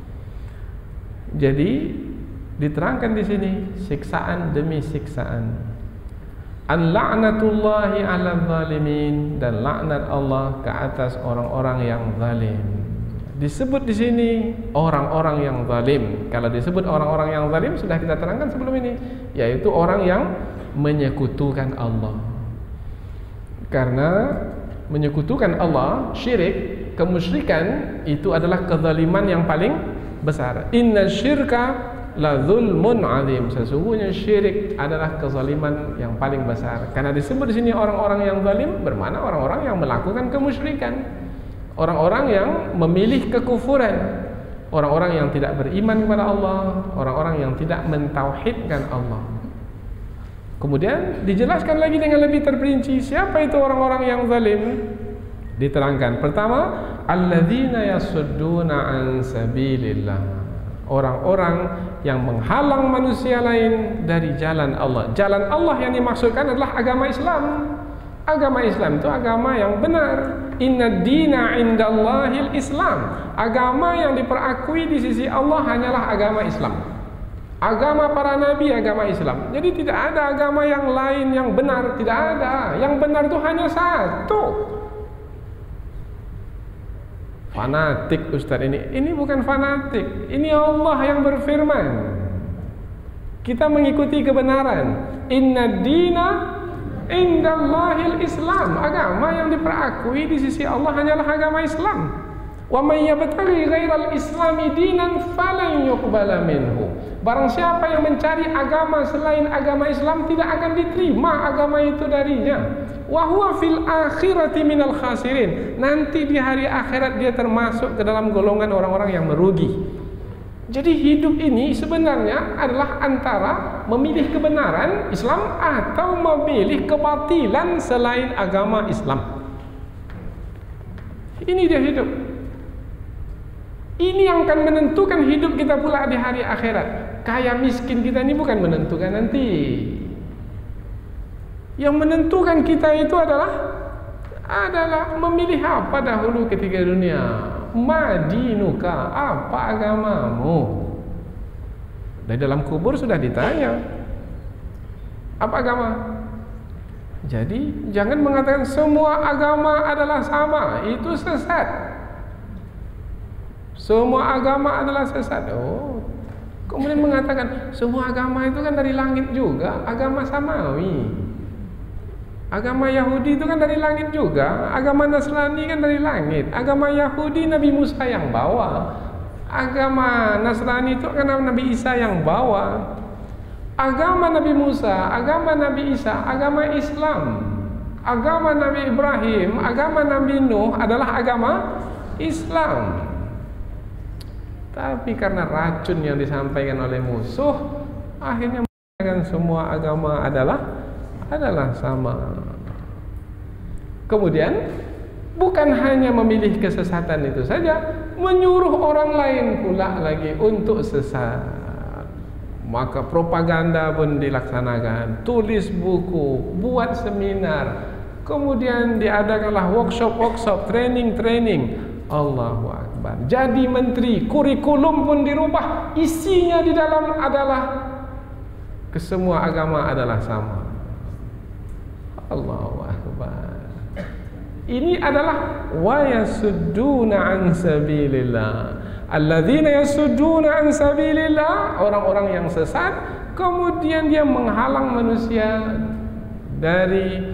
Jadi diterangkan di sini siksaan demi siksaan. An-la'natullahi 'alal zalimin, dan laknat Allah ke atas orang-orang yang zalim. Disebut di sini orang-orang yang zalim. Kalau disebut orang-orang yang zalim sudah kita terangkan sebelum ini, yaitu orang yang menyekutukan Allah. Karena menyekutukan Allah, syirik, kemusyrikan itu adalah kezaliman yang paling besar. Inna syirka la zulmun azim. Sesungguhnya syirik adalah kezaliman yang paling besar. Karena disebut di sini orang-orang yang zalim, bermakna orang-orang yang melakukan kemusyrikan, orang-orang yang memilih kekufuran, orang-orang yang tidak beriman kepada Allah, orang-orang yang tidak mentauhidkan Allah. Kemudian dijelaskan lagi dengan lebih terperinci siapa itu orang-orang yang zalim. Diterangkan pertama, alladzina yasudduna an sabilillah, orang-orang yang menghalang manusia lain dari jalan Allah. Jalan Allah yang dimaksudkan adalah agama Islam. Agama Islam itu agama yang benar. Inna dina indallahil Islam. Agama yang diperakui di sisi Allah hanyalah agama Islam. Agama para nabi, agama Islam. Jadi tidak ada agama yang lain yang benar, tidak ada. Yang benar itu hanya satu. Fanatik Ustaz ini. Ini bukan fanatik. Ini Allah yang berfirman. Kita mengikuti kebenaran. Inna dina indallahil Islam. Agama yang diperakui di sisi Allah hanyalah agama Islam. Wa may yabtaghi ghairal islami dinan falan yuqbala minhu. Barang siapa yang mencari agama selain agama Islam, tidak akan diterima agama itu darinya. wa huwa fil akhirati minal khasirin. Nanti di hari akhirat dia termasuk ke dalam golongan orang-orang yang merugi. Jadi hidup ini sebenarnya adalah antara memilih kebenaran Islam atau memilih kebatilan selain agama Islam. Ini dia hidup. Ini yang akan menentukan hidup kita pula di hari akhirat. Kaya miskin kita ini bukan menentukan nanti. Yang menentukan kita itu adalah adalah memilih apa dahulu ketika dunia. Madinuka, apa agamamu? Dari dalam kubur sudah ditanya, apa agama? Jadi jangan mengatakan semua agama adalah sama, itu sesat. Semua agama adalah sesat. Oh, kemudian mengatakan semua agama itu kan dari langit juga, agama samawi. Agama Yahudi itu kan dari langit juga. Agama Nasrani kan dari langit. Agama Yahudi Nabi Musa yang bawa. Agama Nasrani itu kan Nabi Isa yang bawa. Agama Nabi Musa, agama Nabi Isa, agama Islam, agama Nabi Ibrahim, agama Nabi Nuh adalah agama Islam. Tapi karena racun yang disampaikan oleh musuh, akhirnya mengatakan semua agama adalah adalah sama. Kemudian bukan hanya memilih kesesatan itu saja, menyuruh orang lain pula lagi untuk sesat. Maka propaganda pun dilaksanakan, tulis buku, buat seminar, kemudian diadakanlah workshop-workshop, training-training. Allahu Akbar. Jadi menteri, kurikulum pun dirubah, isinya di dalam adalah kesemua agama adalah sama. Allahu Akbar. Ini adalah wa yasudduna an sabilillah. Alladzina yasudduna an sabilillah, orang-orang yang sesat, kemudian dia menghalang manusia dari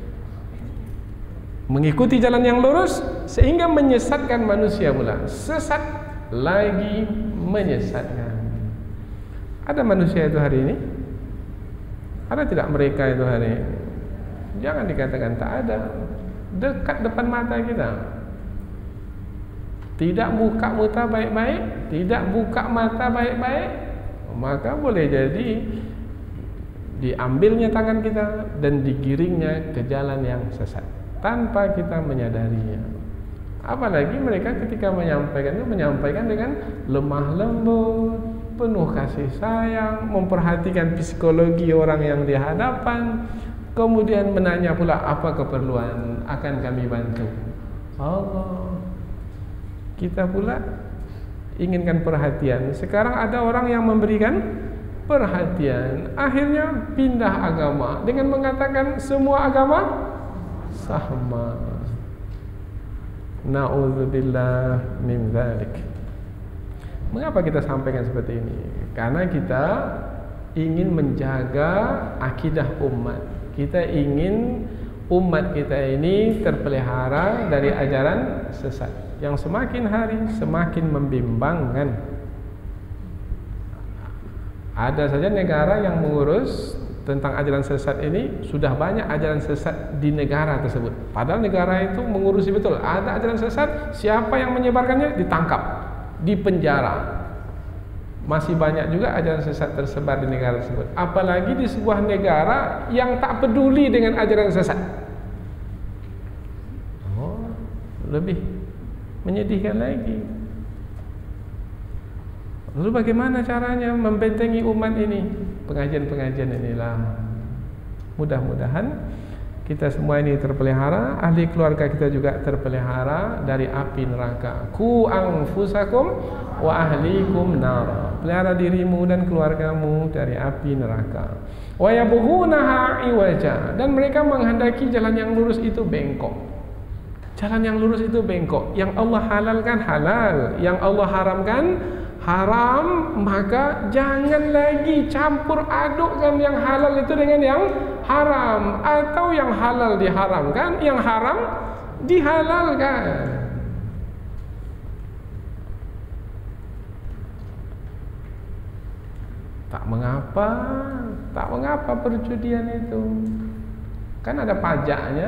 mengikuti jalan yang lurus sehingga menyesatkan manusia pula. Sesat lagi menyesatkan. Ada manusia itu hari ini? Ada tidak mereka itu hari ini? Jangan dikatakan tak ada. Dekat depan mata kita. Tidak buka mata baik-baik, tidak buka mata baik-baik, maka boleh jadi diambilnya tangan kita dan digiringnya ke jalan yang sesat tanpa kita menyadarinya. Apalagi mereka ketika menyampaikan itu menyampaikan dengan lemah lembut, penuh kasih sayang, memperhatikan psikologi orang yang di hadapan. Kemudian menanya pula apa keperluan, akan kami bantu. Allah, kita pula inginkan perhatian. Sekarang ada orang yang memberikan perhatian, akhirnya pindah agama dengan mengatakan semua agama sama. Na'udzubillah min dzalik. Mengapa kita sampaikan seperti ini? Karena kita ingin menjaga akidah umat. Kita ingin umat kita ini terpelihara dari ajaran sesat yang semakin hari semakin membimbangkan. Ada saja negara yang mengurus tentang ajaran sesat ini, sudah banyak ajaran sesat di negara tersebut. Padahal negara itu mengurusi betul. Ada ajaran sesat, siapa yang menyebarkannya ditangkap, dipenjara. Masih banyak juga ajaran sesat tersebar di negara tersebut. Apalagi di sebuah negara yang tak peduli dengan ajaran sesat. Oh, lebih menyedihkan lagi. Lalu bagaimana caranya membentengi umat ini? Pengajian-pengajian inilah. Mudah-mudahan kita semua ini terpelihara, ahli keluarga kita juga terpelihara dari api neraka. Ku anfusakum wa ahlikum nar. Pelihara dirimu dan keluargamu dari api neraka. Wa yabghunaha iwaja, dan mereka menghendaki jalan yang lurus itu bengkok. Jalan yang lurus itu bengkok. Yang Allah halalkan halal, yang Allah haramkan haram. Maka jangan lagi campur adukkan yang halal itu dengan yang haram, atau yang halal diharamkan, yang haram dihalalkan. Tak mengapa, tak mengapa perjudian itu. kan ada pajaknya,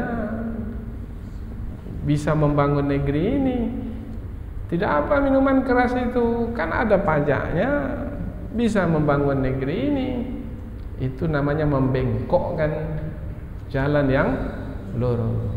bisa membangun negeri ini. Tidak apa minuman keras itu, kan ada pajaknya, bisa membangun negeri ini. Itu namanya membengkokkan jalan yang lurus.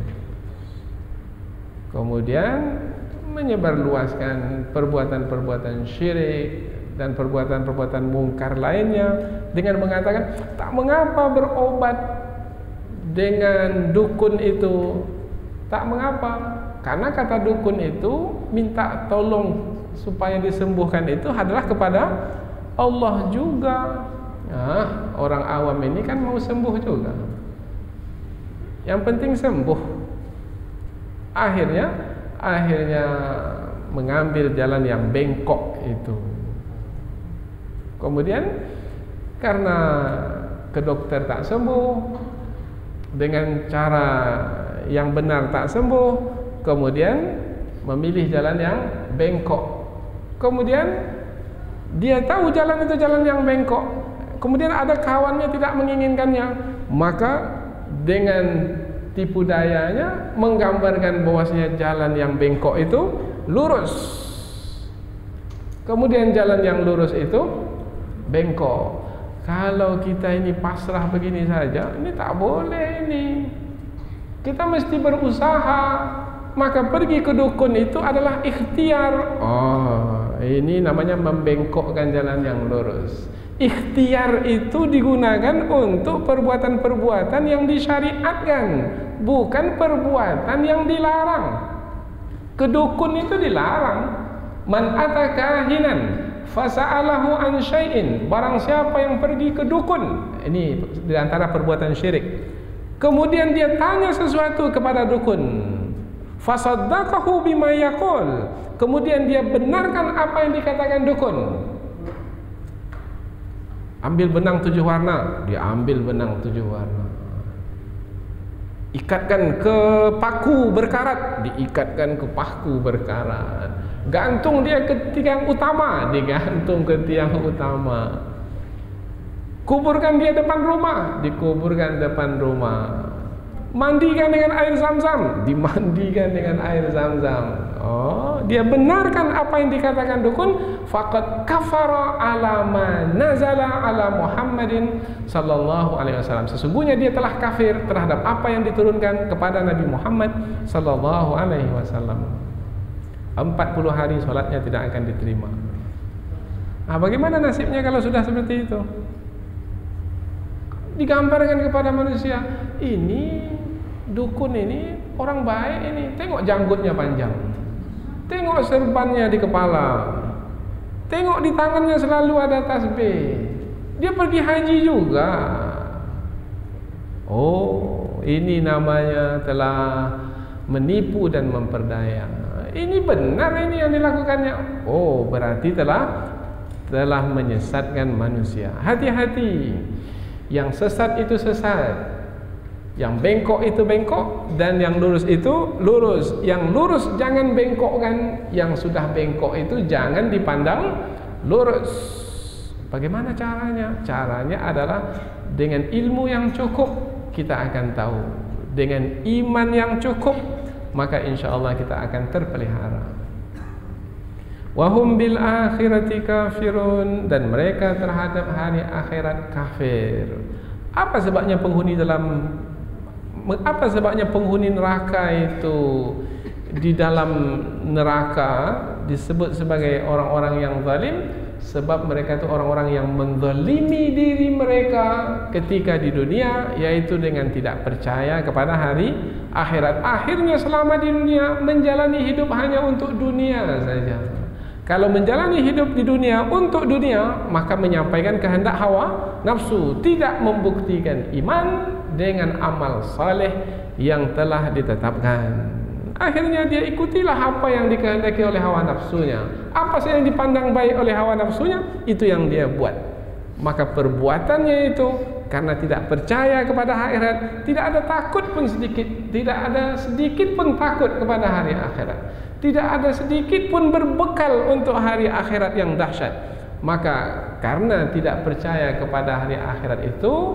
Kemudian menyebarluaskan perbuatan-perbuatan syirik dan perbuatan-perbuatan mungkar lainnya dengan mengatakan tak mengapa berobat dengan dukun itu, tak mengapa, karena kata dukun itu minta tolong supaya disembuhkan itu adalah kepada Allah juga. Nah, orang awam ini kan mau sembuh juga, yang penting sembuh. Akhirnya akhirnya mengambil jalan yang bengkok itu. Kemudian karena ke dokter tak sembuh, dengan cara yang benar tak sembuh, kemudian memilih jalan yang bengkok. Kemudian dia tahu jalan itu jalan yang bengkok, kemudian ada kawannya tidak menginginkannya, maka dengan tipu dayanya menggambarkan bahwasanya jalan yang bengkok itu lurus, kemudian jalan yang lurus itu bengkok. Kalau kita ini pasrah begini saja, ini tak boleh ini. Kita mesti berusaha. Maka pergi ke dukun itu adalah ikhtiar. Oh, ini namanya membengkokkan jalan yang lurus. Ikhtiar itu digunakan untuk perbuatan-perbuatan yang disyariatkan, bukan perbuatan yang dilarang. Ke dukun itu dilarang. Man ata kahinan fasa'alahu an syai'in, barang siapa yang pergi ke dukun, ini di antara perbuatan syirik, kemudian dia tanya sesuatu kepada dukun, fasaddaqahu bima yaqul, kemudian dia benarkan apa yang dikatakan dukun. Ambil benang tujuh warna, dia ambil benang tujuh warna. Ikatkan ke paku berkarat, diikatkan ke paku berkarat. Gantung dia ke tiang utama, digantung ke tiang utama. Kuburkan dia depan rumah, dikuburkan depan rumah. Mandikan dengan air zam-zam, dimandikan dengan air zam-zam. Oh, dia benarkan apa yang dikatakan dukun. Faqad kafara ala ma nazala ala Muhammadin sallallahu alaihi wasallam. Sesungguhnya dia telah kafir terhadap apa yang diturunkan kepada Nabi Muhammad sallallahu alaihi wasallam. empat puluh hari solatnya tidak akan diterima. Nah, bagaimana nasibnya kalau sudah seperti itu? Digambarkan kepada manusia, ini dukun ini orang baik ini, tengok janggutnya panjang, tengok serbannya di kepala, tengok di tangannya selalu ada tasbih, dia pergi haji juga. Oh, ini namanya telah menipu dan memperdaya. Ini benar ini yang dilakukannya. Oh, berarti telah telah menyesatkan manusia. Hati-hati, yang sesat itu sesat, yang bengkok itu bengkok, dan yang lurus itu lurus. Yang lurus jangan bengkokkan, yang sudah bengkok itu jangan dipandang lurus. Bagaimana caranya? Caranya adalah dengan ilmu yang cukup kita akan tahu, dengan iman yang cukup maka insyaallah kita akan terpelihara. Wahum bil akhirati kafirun, dan mereka terhadap hari akhirat kafir. Apa sebabnya penghuni dalam apa sebabnya penghuni neraka itu di dalam neraka disebut sebagai orang-orang yang zalim? Sebab mereka itu orang-orang yang menzalimi diri mereka ketika di dunia, yaitu dengan tidak percaya kepada hari akhirat. Akhirnya selama di dunia menjalani hidup hanya untuk dunia saja. Kalau menjalani hidup di dunia untuk dunia, maka menyampaikan kehendak hawa nafsu, tidak membuktikan iman dengan amal saleh yang telah ditetapkan. Akhirnya dia ikutilah apa yang dikehendaki oleh hawa nafsunya. Apa saja yang dipandang baik oleh hawa nafsunya, itu yang dia buat. Maka perbuatannya itu karena tidak percaya kepada akhirat, tidak ada takut pun sedikit, tidak ada sedikit pun takut kepada hari akhirat, tidak ada sedikit pun berbekal untuk hari akhirat yang dahsyat. Maka karena tidak percaya kepada hari akhirat itu,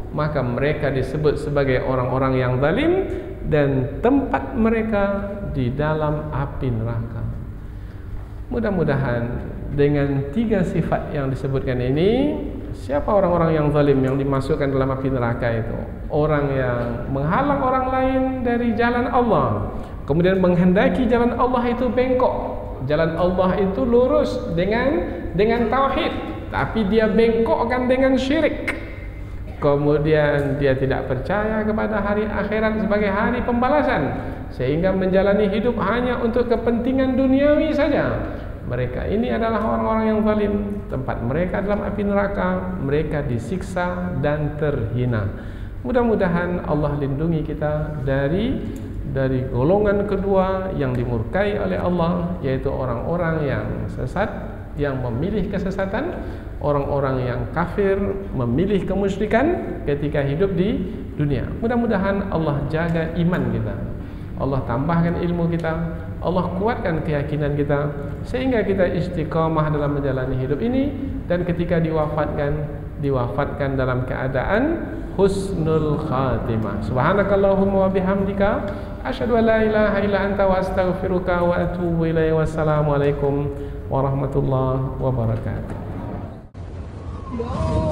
maka mereka disebut sebagai orang-orang yang zalim dan tempat mereka di dalam api neraka. Mudah-mudahan dengan tiga sifat yang disebutkan ini, siapa orang-orang yang zalim yang dimasukkan dalam api neraka itu? Orang yang menghalang orang lain dari jalan Allah, kemudian menghendaki jalan Allah itu bengkok. Jalan Allah itu lurus dengan dengan tauhid, tapi dia bengkokkan dengan syirik. Kemudian dia tidak percaya kepada hari akhirat sebagai hari pembalasan, sehingga menjalani hidup hanya untuk kepentingan duniawi saja. Mereka ini adalah orang-orang yang zalim. Tempat mereka dalam api neraka, mereka disiksa dan terhina. Mudah-mudahan Allah lindungi kita dari dari golongan kedua yang dimurkai oleh Allah, yaitu orang-orang yang sesat, yang memilih kesesatan, orang-orang yang kafir memilih kemusyrikan ketika hidup di dunia. Mudah-mudahan Allah jaga iman kita, Allah tambahkan ilmu kita, Allah kuatkan keyakinan kita, sehingga kita istiqamah dalam menjalani hidup ini, dan ketika diwafatkan, diwafatkan dalam keadaan husnul khatimah. Subhanakallahumma wa bihamdika asyhadu an la ilaha illa anta wa astaghfiruka wa atubu ilaik. Wassalamualaikum warahmatullahi wabarakatuh.